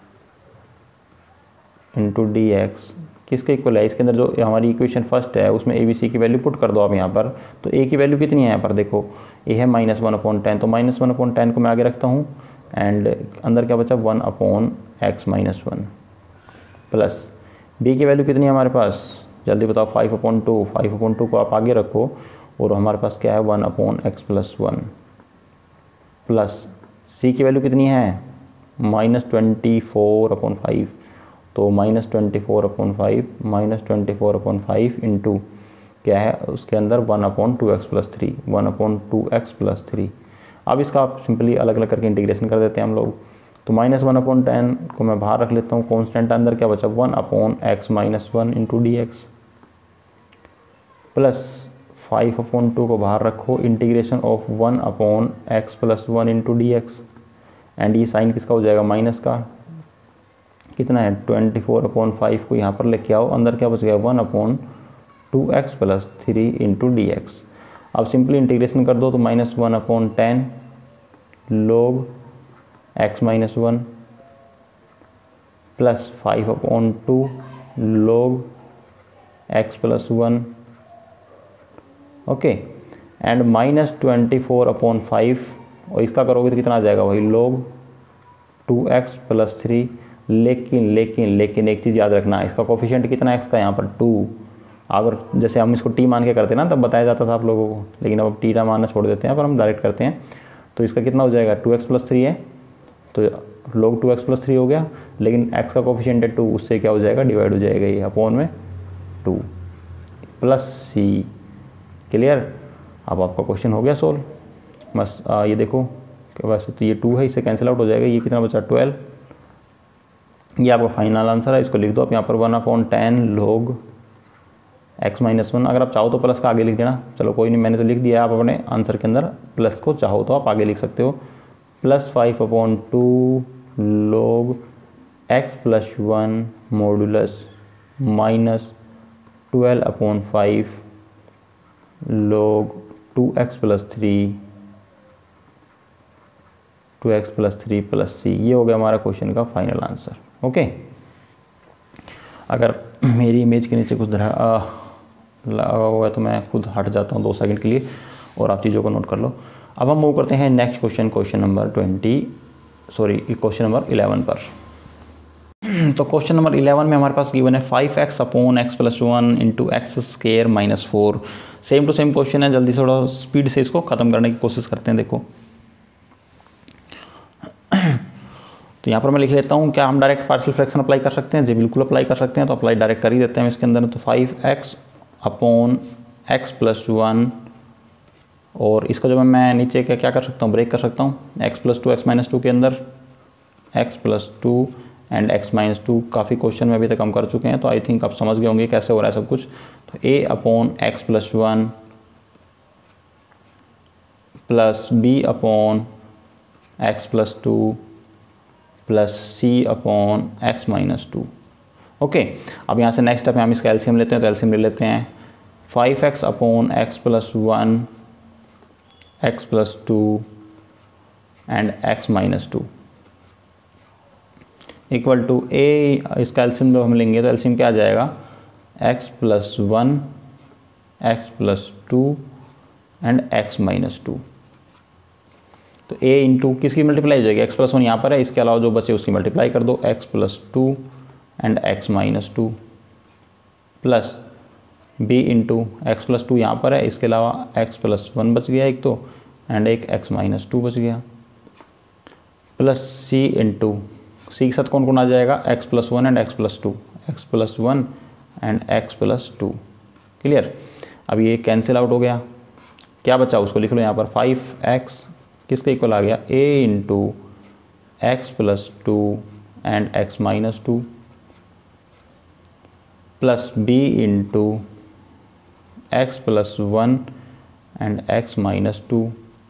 into D x किसके इक्वल है। इसके अंदर जो हमारी इक्वेशन फर्स्ट है उसमें ए बी सी की वैल्यू पुट कर दो आप यहाँ पर। तो ए की वैल्यू कितनी है यहाँ पर, देखो ए है माइनस वन अपॉन टेन, तो माइनस वन अपॉन टेन को मैं आगे रखता हूँ एंड अंदर क्या बचा, one upon x minus one, plus b की वैल्यू कितनी है हमारे पास, जल्दी बताओ, five upon two, five upon two को आप आगे रखो और हमारे पास क्या है, one upon x plus one, plus c की वैल्यू कितनी है, minus twenty four upon five, तो minus twenty four upon five, minus twenty four upon five into क्या है उसके अंदर one upon two x plus three, one upon two x plus three. अब इसका आप सिंपली अलग अलग करके इंटीग्रेशन कर देते हैं हम लोग। तो माइनस वन अपॉन टेन को मैं बाहर रख लेता हूँ, कॉन्स्टेंट अंदर क्या बचा, one upon x minus one into D x, plus five upon two को बाहर रखो, integration of one upon x plus one into D x, and ये साइन किसका हो जाएगा, माइनस का, कितना है ट्वेंटी फोर अपॉन फाइव को यहाँ पर लेके आओ, अंदर क्या बच गया, one upon two x plus three into D x. अब सिंपली इंटीग्रेशन कर दो तो minus one upon ten log x minus one plus five upon two log x plus one, okay, and minus twenty four upon five, और इसका करोगे तो कितना आ जाएगा, वही लोग टू एक्स प्लस थ्री। लेकिन लेकिन लेकिन एक चीज़ याद रखना, इसका कोफिशिएंट कितना है एक्स का यहाँ पर, टू। अगर जैसे हम इसको टी मान के करते ना तब बताया जाता था आप लोगों को, लेकिन अब टी मानना छोड़ देते हैं, पर हम डायरेक्ट करते हैं। तो इसका कितना हो जाएगा, टू एक्स प्लस थ्री है, तो लोग टू एक्स प्लस थ्री हो गया, लेकिन एक्स का कोफिशिएंट है टू, उससे क्या हो जाएगा, डिवाइड हो जाएगा ये अपॉन में टू प्लस सी। क्लियर। अब आपका क्वेश्चन हो गया सोल्व। बस आ, ये देखो कि वैसे तो ये टू है, इससे कैंसिल आउट हो जाएगा, ये कितना बचा, ट्वेल्व। ये आपका फाइनल आंसर है, इसको लिख दो आप यहाँ पर, one upon ten log x minus one. अगर आप चाहो तो प्लस का आगे लिख देना, चलो कोई नहीं, मैंने तो लिख दिया, आप अपने आंसर के अंदर प्लस को चाहो तो आप आगे लिख सकते हो, plus five upon two log x plus one modulus minus twelve upon five log two x plus three, two x plus three plus c. ये हो गया हमारा क्वेश्चन का फाइनल आंसर। ओके, अगर मेरी इमेज के नीचे कुछ तरह लगा हुआ है तो मैं खुद हट जाता हूँ दो सेकंड के लिए और आप चीज़ों को नोट कर लो। अब हम मूव करते हैं next question, question number twenty sorry question number eleven पर। तो क्वेश्चन नंबर इलेवन में हमारे पास गिवन है five x upon x plus one into x square minus four. Same to same question है, जल्दी से थोड़ा स्पीड से इसको ख़त्म करने की कोशिश करते हैं। देखो तो यहाँ पर मैं लिख लेता हूँ, क्या हम डायरेक्ट पार्शियल फ्रैक्शन अप्लाई कर सकते हैं? जी बिल्कुल अप्लाई कर सकते हैं, तो अप्लाई डायरेक्ट कर ही देते हैं इसके अंदर। तो five x upon x plus one, और इसको जब मैं नीचे क्या क्या कर सकता हूँ, ब्रेक कर सकता हूँ, x plus two x minus two के अंदर x plus two and x minus two. काफ़ी क्वेश्चन में अभी तक हम कर चुके हैं, तो आई थिंक आप समझ गए होंगे कैसे हो रहा है सब कुछ। तो a upon x plus one plus b upon x plus two plus c upon x minus two. Okay, अब यहाँ से नेक्स्ट स्टेप हम इसका एलसीएम लेते हैं, तो एलसीएम ले लेते हैं five x upon x plus one x plus two and x minus two equal to a. इसका एलसीएम जब हम लेंगे तो एलसीएम क्या आ जाएगा, x plus one x plus two and x minus two. तो a इंटू किसकी मल्टीप्लाई हो जाएगी, एक्स प्लस वन यहाँ पर है, इसके अलावा जो बचे उसकी मल्टीप्लाई कर दो, x plus two and x minus two plus B into x plus two यहाँ पर है, इसके अलावा एक्स प्लस वन बच गया एक तो, एंड एक एक्स माइनस टू बच गया, प्लस सी इंटू सी के साथ कौन कौन आ जाएगा, x plus one and x plus two, x plus one and x plus two. Clear. अब ये कैंसिल आउट हो गया, क्या बचा उसको लिख लो यहाँ पर, फाइव एक्स किसके इक्वल आ गया, a into x plus two and x minus two, plus B into x plus one and x minus two,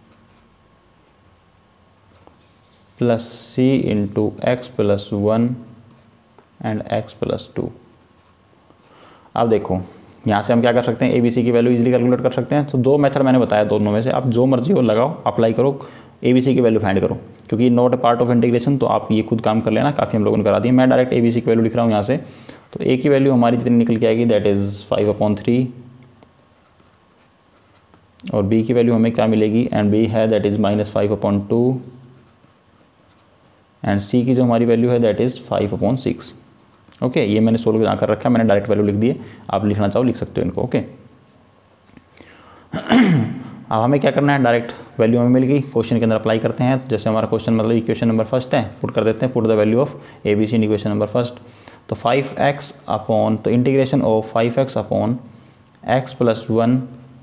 plus c into x plus one and x plus two. अब देखो यहाँ से हम क्या कर सकते हैं, ए बी सी की वैल्यू इजीली कैलकुलेट कर सकते हैं। तो दो मेथड मैंने बताया, दोनों में से आप जो मर्जी हो लगाओ, अप्लाई करो, ए बी सी की वैल्यू फाइंड करो, क्योंकि not a part of integration, तो आप ये खुद काम कर लेना, काफ़ी हम लोगों ने करा दिया। मैं डायरेक्ट ए बी सी की वैल्यू लिख रहा हूँ यहाँ से। तो ए की वैल्यू हमारी जितनी निकल के आएगी that is five upon three, और बी की वैल्यू हमें क्या मिलेगी, एंड बी है that is minus five upon two, and c की जो हमारी वैल्यू है that is five upon six. Okay, ये मैंने सोल्व यहाँ कर रखा है, मैंने डायरेक्ट वैल्यू लिख दी है, आप लिखना चाहो लिख सकते हो इनको। ओके अब हमें क्या करना है, डायरेक्ट वैल्यू हमें मिल गई, क्वेश्चन के अंदर अप्लाई करते हैं। जैसे हमारा क्वेश्चन मतलब इक्वेशन नंबर फर्स्ट है, पुट कर देते हैं, put the value of a b c in equation number first. तो फाइव एक्स अपॉन, तो integration of five x upon x plus one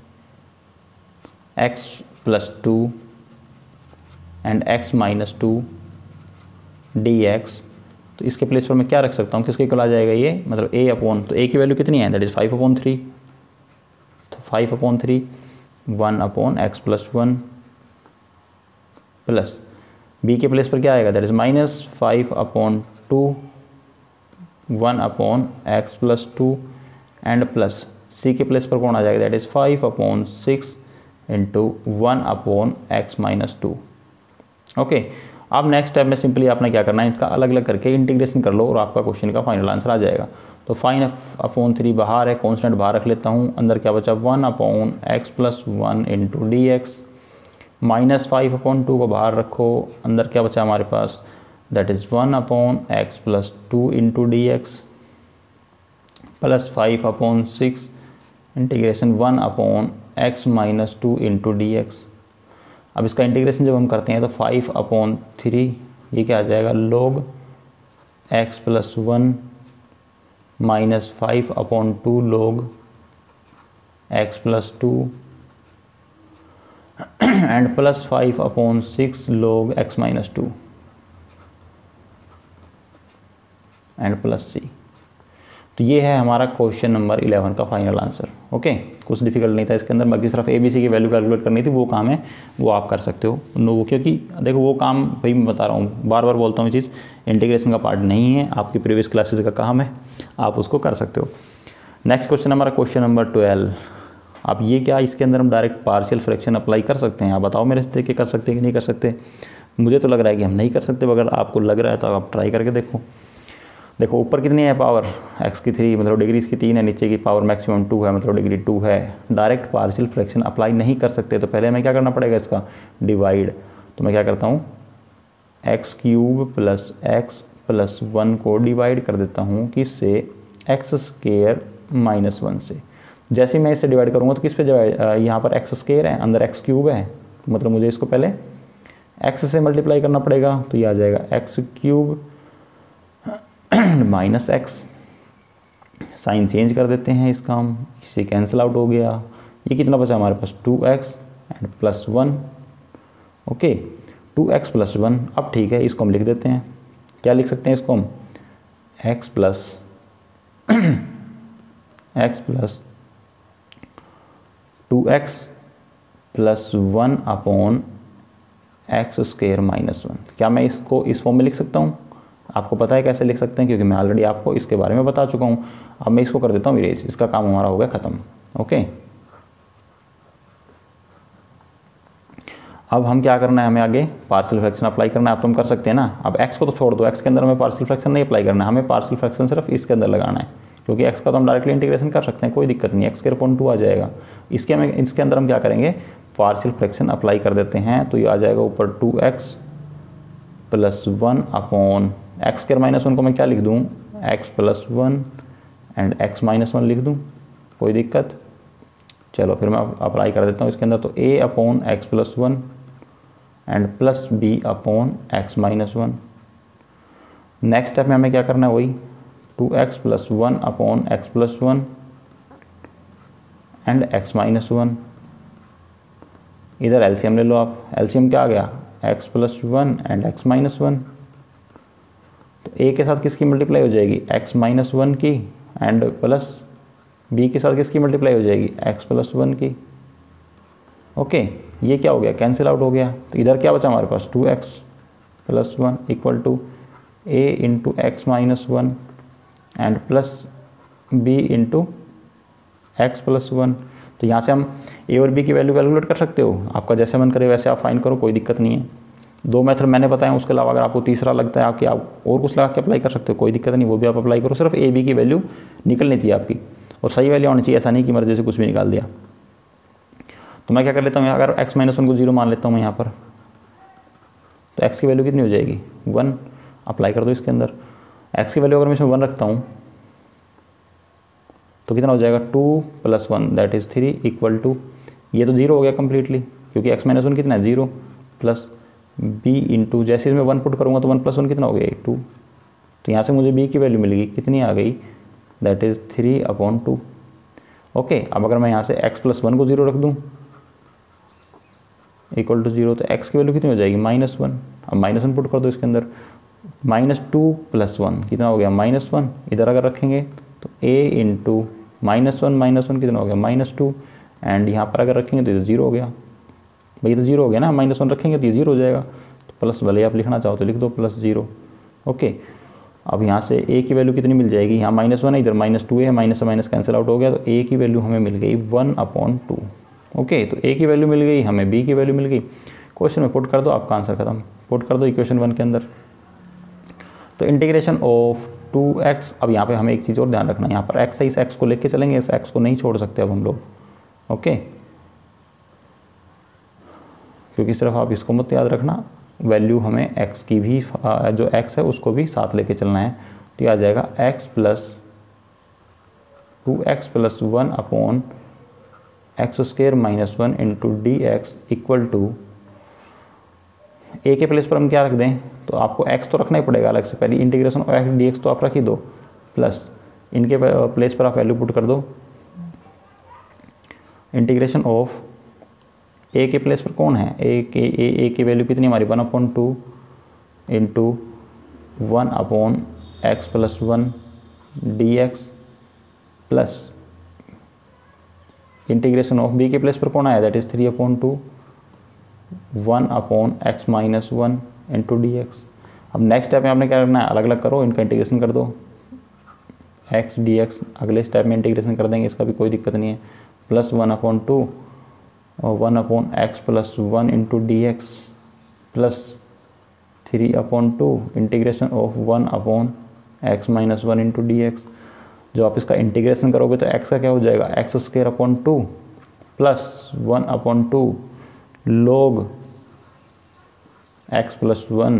x plus two and x minus two d x. तो इसके place पर मैं क्या रख सकता हूँ, किसके इक्वल आ जाएगा ये, मतलब ए अपॉन, तो ए की वैल्यू कितनी है that is five upon three, तो five upon three one upon x plus one, plus B के प्लेस पर क्या आएगा that is minus five upon two one upon x plus two, and plus C के place पर कौन आ जाएगा that is five upon six into one upon x minus two. Okay, अब नेक्स्ट स्टेप में सिंपली आपने क्या करना है, इसका अलग अलग करके इंटीग्रेशन कर लो और आपका क्वेश्चन का फाइनल आंसर आ जाएगा। तो फाइन अपॉन थ्री बाहर है, कॉन्स्टेंट बाहर रख लेता हूँ, अंदर क्या बचा one upon x plus one into D x, minus five upon two को बाहर रखो, अंदर क्या बचा हमारे पास that is one upon x plus two into D x, plus five upon six integration one upon x minus two into D x. अब इसका इंटीग्रेशन जब हम करते हैं तो फाइव अपॉन थ्री, ये क्या आ जाएगा log x plus one minus five upon two log x plus two and plus five upon six log x minus two and plus सी। तो ये है हमारा क्वेश्चन नंबर इलेवन का फाइनल आंसर। ओके, कुछ डिफिकल्ट नहीं था इसके अंदर, बाकी सिर्फ ए बी सी की वैल्यू कैलकुलेट करनी थी, वो काम है वो आप कर सकते हो। नो, क्योंकि देखो वो काम वही मैं बता रहा हूँ, बार बार बोलता हूँ ये चीज़, इंटीग्रेशन का पार्ट नहीं है, आपकी प्रीवियस क्लासेस का काम है, आप उसको कर सकते हो। नेक्स्ट क्वेश्चन हमारा क्वेश्चन नंबर ट्वेल्व। अब ये क्या, इसके अंदर हम डायरेक्ट पार्शियल फ्रैक्शन अप्लाई कर सकते हैं? आप बताओ मेरे से कि कर सकते हैं कि नहीं कर सकते। मुझे तो लग रहा है कि हम नहीं कर सकते, अगर आपको लग रहा है तो आप ट्राई करके देखो। देखो ऊपर कितनी है पावर, एक्स की थ्री मतलब डिग्री इसकी तीन है, नीचे की पावर मैक्सिमम टू है मतलब डिग्री टू है। डायरेक्ट पार्शियल फ्रैक्शन अप्लाई नहीं कर सकते, तो पहले हमें क्या करना पड़ेगा इसका डिवाइड। तो मैं क्या करता हूँ, x cube plus x plus one को डिवाइड कर देता हूँ किससे, एक्स स्केयर माइनस वन से। जैसे मैं इससे डिवाइड करूँगा तो किस पे डिवाइड, यहाँ पर एक्स स्केयर है, अंदर एक्स क्यूब है, मतलब मुझे इसको पहले एक्स से मल्टीप्लाई करना पड़ेगा, तो ये आ जाएगा x cube minus x. Sign change कर देते हैं इसका हम, इससे कैंसिल आउट हो गया। ये कितना बचा हमारे पास, two x and plus one. Okay, two x plus one. अब ठीक है, इसको हम लिख देते हैं, क्या लिख सकते हैं इसको हम, x plus x plus two x plus one upon x square minus one. क्या मैं इसको इस फॉर्म में लिख सकता हूँ? आपको पता है कैसे लिख सकते हैं, क्योंकि मैं ऑलरेडी आपको इसके बारे में बता चुका हूँ। अब मैं इसको कर देता हूँ इरेज, इसका काम हमारा हो गया ख़त्म। ओके, अब हम क्या करना है, हमें आगे पार्शियल फ्रैक्शन अप्लाई करना है। आप तुम कर सकते हैं ना, अब एक्स को तो छोड़ दो, एक्स के अंदर हमें पार्शियल फ्रैक्शन नहीं अप्लाई करना है, हमें पार्शियल फ्रैक्शन सिर्फ इसके अंदर लगाना है, क्योंकि एक्स का तो हम डायरेक्टली इंटीग्रेशन कर सकते हैं, कोई दिक्कत नहीं, एक्स स्क्वायर अपॉन टू आ जाएगा। इसके हमें इसके अंदर हम क्या करेंगे, पार्शियल फ्रैक्शन अप्लाई कर देते हैं, तो ये आ जाएगा ऊपर two x plus one upon x square minus one को मैं क्या लिख दूँ, x plus one and x minus one लिख दूँ, कोई दिक्कत? चलो फिर मैं अप्लाई कर देता हूँ इसके अंदर। तो a upon x plus one and plus b upon x minus one. Next step में हमें क्या करना है, वही two x plus one upon x plus one and x minus one. इधर एलसीएम ले लो आप। एलसीएम क्या आ गया, x plus one and x minus one. तो ए के साथ किसकी मल्टीप्लाई हो जाएगी, एक्स माइनस वन की, एंड प्लस बी के साथ किसकी मल्टीप्लाई हो जाएगी, एक्स प्लस वन की। ओके, ये क्या हो गया, कैंसिल आउट हो गया। तो इधर क्या बचा हमारे पास, two x plus one equal to a into x minus one and plus B into x plus one. तो यहाँ से हम ए और बी की वैल्यू कैलकुलेट कर सकते हो, आपका जैसे मन करे वैसे आप फाइंड करो, कोई दिक्कत नहीं है। दो मेथड मैंने बताया, उसके अलावा अगर आपको तीसरा लगता है आपकी, आप और कुछ लगा के अप्लाई कर सकते हो, कोई दिक्कत नहीं, वो भी आप अप्लाई करो। सिर्फ ए बी की वैल्यू निकलनी चाहिए आपकी, और सही वैल्यू होनी चाहिए, ऐसा नहीं कि मर्जी से कुछ भी निकाल दिया। तो मैं क्या कर लेता हूँ, अगर एक्स माइनस वन को जीरो मान लेता हूँ मैं यहाँ पर, तो एक्स की वैल्यू कितनी हो जाएगी, वन। अप्लाई कर दो इसके अंदर। एक्स की वैल्यू अगर मैं इसमें वन रखता हूँ तो कितना हो जाएगा, two plus one that is three equal to, ये तो जीरो हो गया कम्प्लीटली, क्योंकि एक्स माइनस वन कितना है, जीरो, प्लस बी इंटू, जैसे इसमें वन पुट करूँगा तो वन प्लस वन कितना हो गया, टू। तो यहाँ से मुझे बी की वैल्यू मिलेगी, कितनी आ गई, that is three upon two. Okay, अब अगर मैं यहाँ से एक्स प्लस वन को जीरो रख दूँ इक्वल टू जीरो, तो एक्स की वैल्यू कितनी हो जाएगी, माइनस वन। अब माइनस वन पुट कर दो इसके अंदर, माइनस टू प्लस वन कितना हो गया, माइनस वन। इधर अगर रखेंगे तो a into minus one minus one कितना हो गया, माइनस टू, एंड यहाँ पर अगर रखेंगे तो ये जीरो हो गया। भाई तो जीरो हो गया ना, माइनस वन रखेंगे तो ये जीरो हो जाएगा, तो प्लस भले आप लिखना चाहो तो लिख दो प्लस जीरो। ओके, अब यहाँ से ए की वैल्यू कितनी मिल जाएगी, यहाँ माइनस वन है, इधर माइनस टू है, माइनस से माइनस कैंसिल आउट हो गया, तो ए की वैल्यू हमें मिल गई वन अपॉन टू। ओके, तो ए की वैल्यू मिल गई, हमें बी की वैल्यू मिल गई। क्वेश्चन में पुट कर दो, आपका आंसर खत्म। पुट कर दो इक्वेशन वन के अंदर। तो इंटीग्रेशन ऑफ टू एक्स, अब यहाँ पे हमें एक चीज़ और ध्यान रखना है, यहाँ पर एक्स है, इस एक्स को लेके चलेंगे, इस एक्स को नहीं छोड़ सकते अब हम लोग। ओके, क्योंकि सिर्फ आप इसको मत याद रखना, वैल्यू हमें एक्स की भी, जो एक्स है उसको भी साथ लेके चलना है। तो ये आ जाएगा x plus two x plus one upon x square minus one into D x equal to, a के प्लेस पर हम क्या रख दें, तो आपको एक्स तो रखना ही पड़ेगा अलग से, पहले integration of x d x तो आप रख ही दो, प्लस इनके प्लेस पर आप वैल्यू पुट कर दो, इंटीग्रेशन ऑफ ए के प्लेस पर कौन है, ए के ए ए की वैल्यू कितनी हमारी, one upon two into one upon x plus one d x, plus integration of b के प्लेस पर कौन आया, that is three upon two one upon x minus one into D x. अब नेक्स्ट स्टेप में आपने क्या करना है, अलग अलग करो, इनका इंटीग्रेशन कर दो, एक्स डी एक्स अगले स्टेप में इंटीग्रेशन कर देंगे, इसका भी कोई दिक्कत नहीं है, प्लस वन अपॉन टू और one upon x plus one into D x, plus three upon two integration of one upon x minus one into D x. जो आप इसका इंटीग्रेशन करोगे तो एक्स का क्या हो जाएगा, x square upon two plus one upon two log x plus one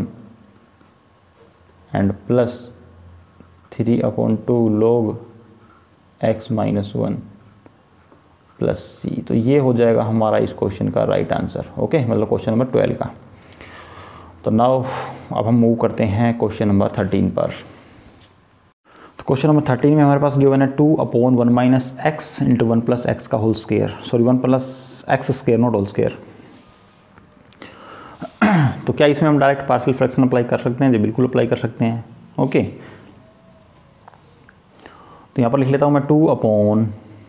and plus three upon two log x minus one plus सी। तो ये हो जाएगा हमारा इस क्वेश्चन का राइट आंसर। ओके, मतलब क्वेश्चन नंबर ट्वेल्व का। तो नाउ अब हम मूव करते हैं क्वेश्चन नंबर थर्टीन पर। तो क्वेश्चन नंबर थर्टीन में हमारे पास गिवन है two upon one minus x into one plus x का whole square, sorry one plus x square not whole square. तो क्या इसमें हम डायरेक्ट पार्शियल फ्रैक्शन अप्लाई कर सकते हैं, जी बिल्कुल अप्लाई कर सकते हैं। ओके, तो यहाँ पर लिख लेता हूँ मैं two upon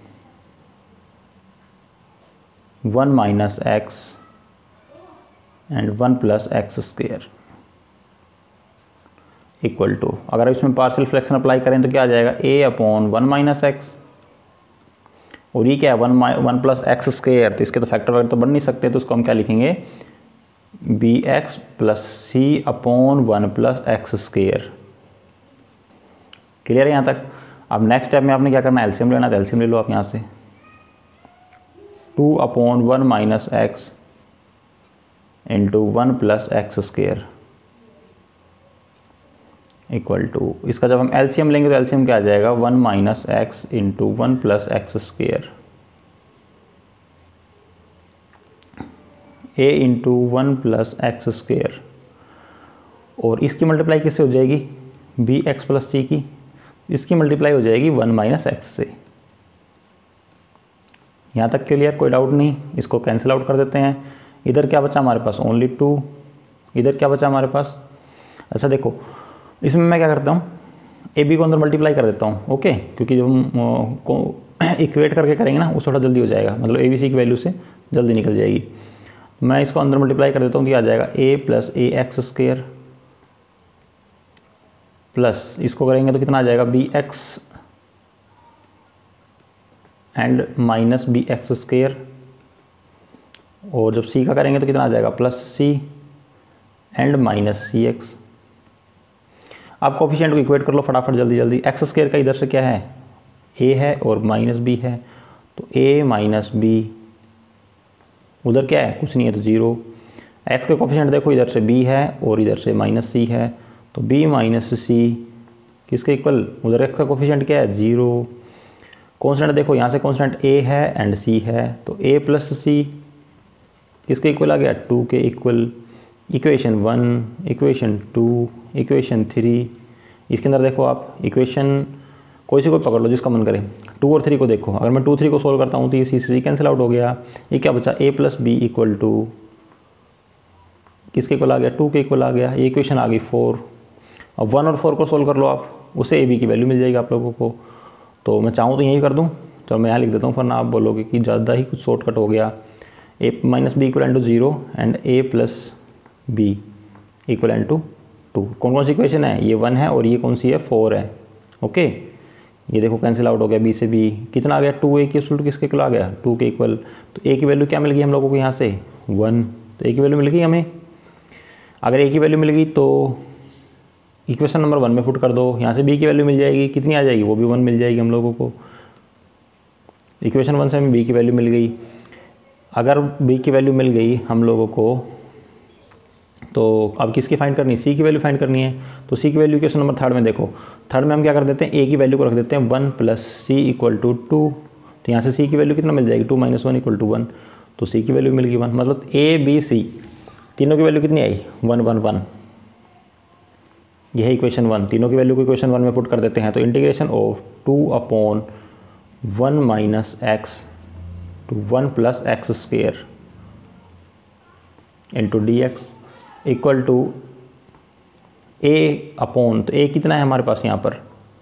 one minus x and one plus x square equal to, अगर इसमें पार्शियल फ्रैक्शन अप्लाई करें तो क्या आ जाएगा, a upon one minus x, और ये क्या है one one plus x square, तो इसके तो फैक्टर वगैरह तो बन नहीं सकते, तो उसको हम क्या लिखेंगे, b x plus c upon one plus x square. Clear है यहाँ तक। अब नेक्स्ट स्टेप में आपने क्या करना है, एलसीएम लेना, तो एलसीएम ले लो आप यहाँ से, two upon one minus x into one plus x square equal to, इसका जब हम एलसीएम लेंगे तो एलसीएम क्या आ जाएगा, one minus x into one plus x square a into one plus x square, और इसकी मल्टीप्लाई किससे हो जाएगी, बी एक्स प्लस सी की, इसकी मल्टीप्लाई हो जाएगी वन माइनस एक्स से। यहाँ तक क्लियर, कोई डाउट नहीं। इसको कैंसिल आउट कर देते हैं। इधर क्या बचा हमारे पास, ओनली टू। इधर क्या बचा हमारे पास, अच्छा देखो इसमें मैं क्या करता हूँ, ए बी को अंदर मल्टीप्लाई कर देता हूँ, ओके, क्योंकि जब हम को इक्वेट करके करेंगे ना उस थोड़ा जल्दी हो जाएगा, मतलब ए बी सी की वैल्यू से जल्दी निकल जाएगी। मैं इसको अंदर मल्टीप्लाई कर देता हूँ तो आ जाएगा A plus A X square plus इसको करेंगे तो कितना आ जाएगा, B X and minus B X square, और जब सी का करेंगे तो कितना आ जाएगा, plus C and minus C X. आप कोफिशिएंट को इक्वेट कर लो फटाफट जल्दी जल्दी। एक्स स्क्वायर का इधर से क्या है, ए है और माइनस बी है, तो ए माइनस बी, उधर क्या है, कुछ नहीं है तो जीरो। एक्स के कोफिशिएंट देखो, इधर से बी है और इधर से माइनस सी है, तो बी माइनस सी किसके इक्वल, उधर एक्स का कोफिशिएंट क्या है, जीरो। कॉन्स्टेंट देखो, यहाँ से कॉन्स्टेंट ए है एंड सी है, तो ए प्लस सी किसके इक्वल आ गया, टू के equal. Equation one, equation two, equation three, इसके अंदर देखो आप इक्वेशन कोई सी कोई पकड़ लो जिसका मन करे। टू और थ्री को देखो, अगर मैं टू थ्री को सोल्व करता हूँ तो ये सी सी कैंसिल आउट हो गया। ये क्या बचा, a plus b equal to किसके इक्वल आ गया, टू के इक्वल आ गया। ये इक्वेशन आ गई फोर। अब वन और फोर को सोल्व कर लो आप, उससे ए बी की वैल्यू मिल जाएगी आप लोगों को। तो मैं चाहूँ तो यही कर दूँ, चलो मैं यहाँ लिख देता हूँ, वरना आप बोलोगे कि ज़्यादा ही कुछ शॉर्टकट हो गया। A minus b equal to zero and a plus b equal to two. कौन कौन सी इक्वेशन है, ये वन है और ये कौन सी है, फोर है, ओके। ये देखो कैंसिल आउट हो गया, बी से बी कितना आ गया, टू ए के इक्वल टू किसके इक्वल आ गया, टू के इक्वल। तो ए की वैल्यू क्या मिल गई हम लोगों को यहाँ से, वन। तो ए की वैल्यू मिल गई हमें। अगर ए की वैल्यू मिल गई तो इक्वेशन नंबर वन में पुट कर दो, यहाँ से बी की वैल्यू मिल जाएगी, कितनी आ जाएगी, वो भी वन मिल जाएगी हम लोगों को। इक्वेशन वन से हमें बी की वैल्यू मिल गई। अगर बी की वैल्यू मिल गई हम लोगों को, तो अब किसकी फाइंड करनी है, सी की वैल्यू फाइंड करनी है। तो सी की वैल्यू क्वेश्चन नंबर थर्ड में देखो, थर्ड में हम क्या कर देते हैं, ए की वैल्यू को रख देते हैं one plus C equal to two. तो यहाँ से सी की वैल्यू कितना मिल जाएगी, two minus one equal to one. तो सी की वैल्यू मिल गई वन, मतलब ए बी सी तीनों की वैल्यू कितनी आई, वन वन वन। यह है इक्वेशन वन, तीनों की वैल्यू को इक्वेशन वन में पुट कर देते हैं। तो integration of two upon one minus x two one plus x square into D x equal to a upon, तो ए कितना है हमारे पास यहाँ पर,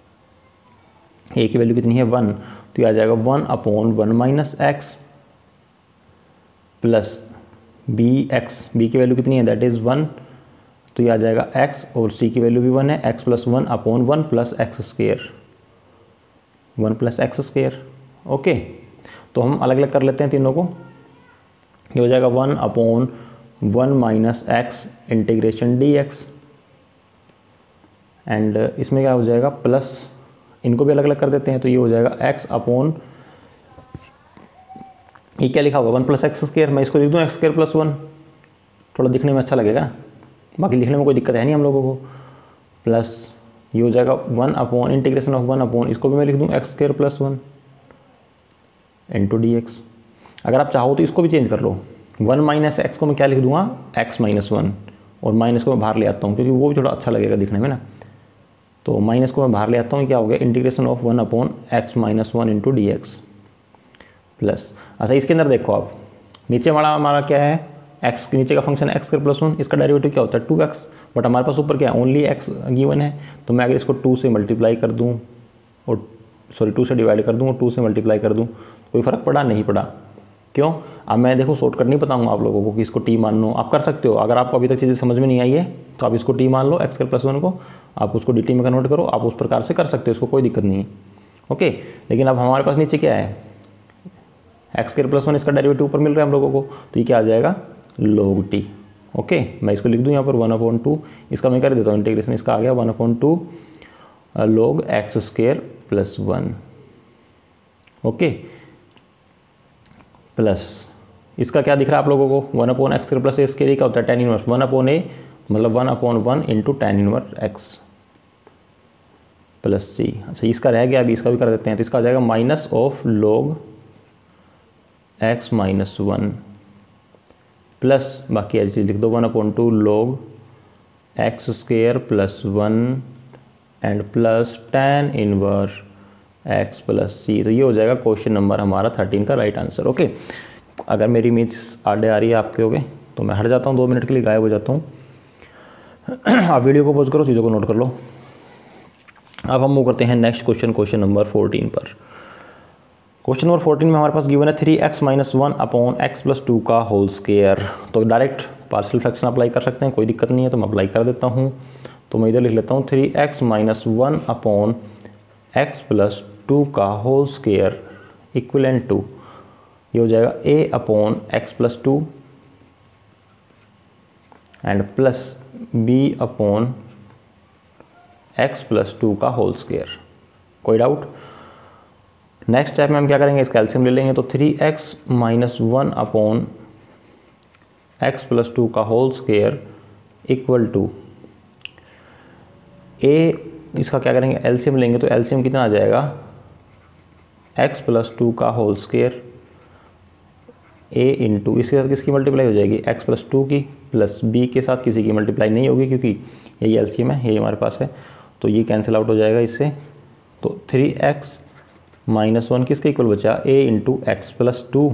ए की वैल्यू कितनी है, वन। तो ये आ जाएगा one upon one minus x plus b x, b की वैल्यू कितनी है, दैट इज़ वन। तो ये आ जाएगा एक्स और सी की वैल्यू भी वन है, x plus one upon one plus x square, one plus x square, okay. तो हम अलग अलग कर लेते हैं तीनों को। ये हो जाएगा one upon one minus x integration d x, and इसमें क्या हो जाएगा, प्लस, इनको भी अलग अलग कर देते हैं। तो ये हो जाएगा एक्स अपॉन, ये क्या लिखा होगा, वन प्लस एक्स स्क्वायर। मैं इसको लिख दूँ एक्स स्क्वायर प्लस वन, थोड़ा दिखने में अच्छा लगेगा, बाकी लिखने में कोई दिक्कत है नहीं हम लोगों को। प्लस ये हो जाएगा one upon integration of one upon, इसको भी मैं लिख दूँ x square plus one into D x. अगर आप चाहो तो इसको भी चेंज कर लो, वन माइनस एक्स को मैं क्या लिख दूंगा, एक्स माइनस वन, और माइनस को मैं बाहर ले आता हूँ क्योंकि वो भी थोड़ा अच्छा लगेगा दिखने में ना। तो माइनस को मैं बाहर ले आता हूँ, क्या हो गया, integration of one upon x minus one into D x plus. अच्छा इसके अंदर देखो आप, नीचे वाला हमारा क्या है, एक्स के नीचे का function x square plus one, इसका डेरिवेटिव क्या होता है, टू एक्स। बट हमारे पास ऊपर क्या है, ओनली एक्स गिवन है। तो मैं अगर इसको टू से मल्टीप्लाई कर दूँ और सॉरी टू से डिवाइड कर दूँ और टू से मल्टीप्लाई कर दूँ, कोई फ़र्क पड़ा, नहीं पड़ा। क्यों, अब मैं देखो शॉर्टकट नहीं बताऊंगा आप लोगों को कि इसको टी मान लो, आप कर सकते हो। अगर आपको अभी तक चीज़ें समझ में नहीं आई है तो आप इसको टी मान लो, एक्स स्क्वायर प्लस वन को, आप उसको डी टी में कन्वर्ट करो, आप उस प्रकार से कर सकते हो, इसको कोई दिक्कत नहीं है, ओके। लेकिन अब हमारे पास नीचे क्या है, एक्स स्क्वायर प्लस वन, इसका डेरिवेटिव ऊपर मिल रहा है हम लोगों को, तो ये क्या आ जाएगा, लॉग टी, ओके। मैं इसको लिख दूँ यहाँ पर वन अपॉन टू, इसका मैं कर देता हूँ इंटीग्रेशन, इसका आ गया one upon two log x square plus one, okay. Plus इसका क्या दिख रहा है आप लोगों को, वन अपॉन एक्स प्लस ए स्क्वायर क्या होता है, tan inverse one upon a, मतलब one upon one into tan inverse x, plus c. अच्छा इसका रह गया, अभी इसका भी कर देते हैं। तो इसका आ जाएगा minus of log x minus one plus बाकी ऐसी लिख दो one upon two log x square plus one and plus tan inverse x plus सी। तो ये हो जाएगा क्वेश्चन नंबर हमारा थर्टीन का राइट आंसर। ओके, अगर मेरी इमेज आड़े आ रही है आपके हो गए तो मैं हट जाता हूँ, दो मिनट के लिए गायब हो जाता हूँ। आप वीडियो को पॉज करो, चीज़ों को नोट कर लो। अब हम मूव करते हैं next question, question number fourteen पर। क्वेश्चन नंबर फोर्टीन में हमारे पास गिवन है three x minus one upon x plus two का होल स्क्वायर। तो डायरेक्ट पार्शियल फ्रैक्शन अप्लाई कर सकते हैं, कोई दिक्कत नहीं है। तो मैं अप्लाई कर देता हूँ। तो मैं इधर लिख लेता हूँ three x minus one upon x plus two का होल स्क्वायर इक्वलेंट टू, ये हो जाएगा a upon x plus two and plus b upon x plus two का होल स्क्वायर। कोई डाउट? नेक्स्ट स्टेप में हम क्या करेंगे, इसका एलसीएम ले लेंगे। तो three x minus one upon x plus two का whole square equal to a, इसका क्या करेंगे एलसीएम लेंगे। तो एलसीएम कितना आ जाएगा, एक्स प्लस टू का होल स्क्वायर ए इंटू, इसके साथ किसकी मल्टीप्लाई हो जाएगी, एक्स प्लस टू की, प्लस बी के साथ किसी की मल्टीप्लाई नहीं होगी क्योंकि यही एलसीएम है, यही हमारे पास है। तो ये कैंसिल आउट हो जाएगा इससे। तो थ्री एक्स माइनस वन किसके इक्वल बचा, a into x plus two,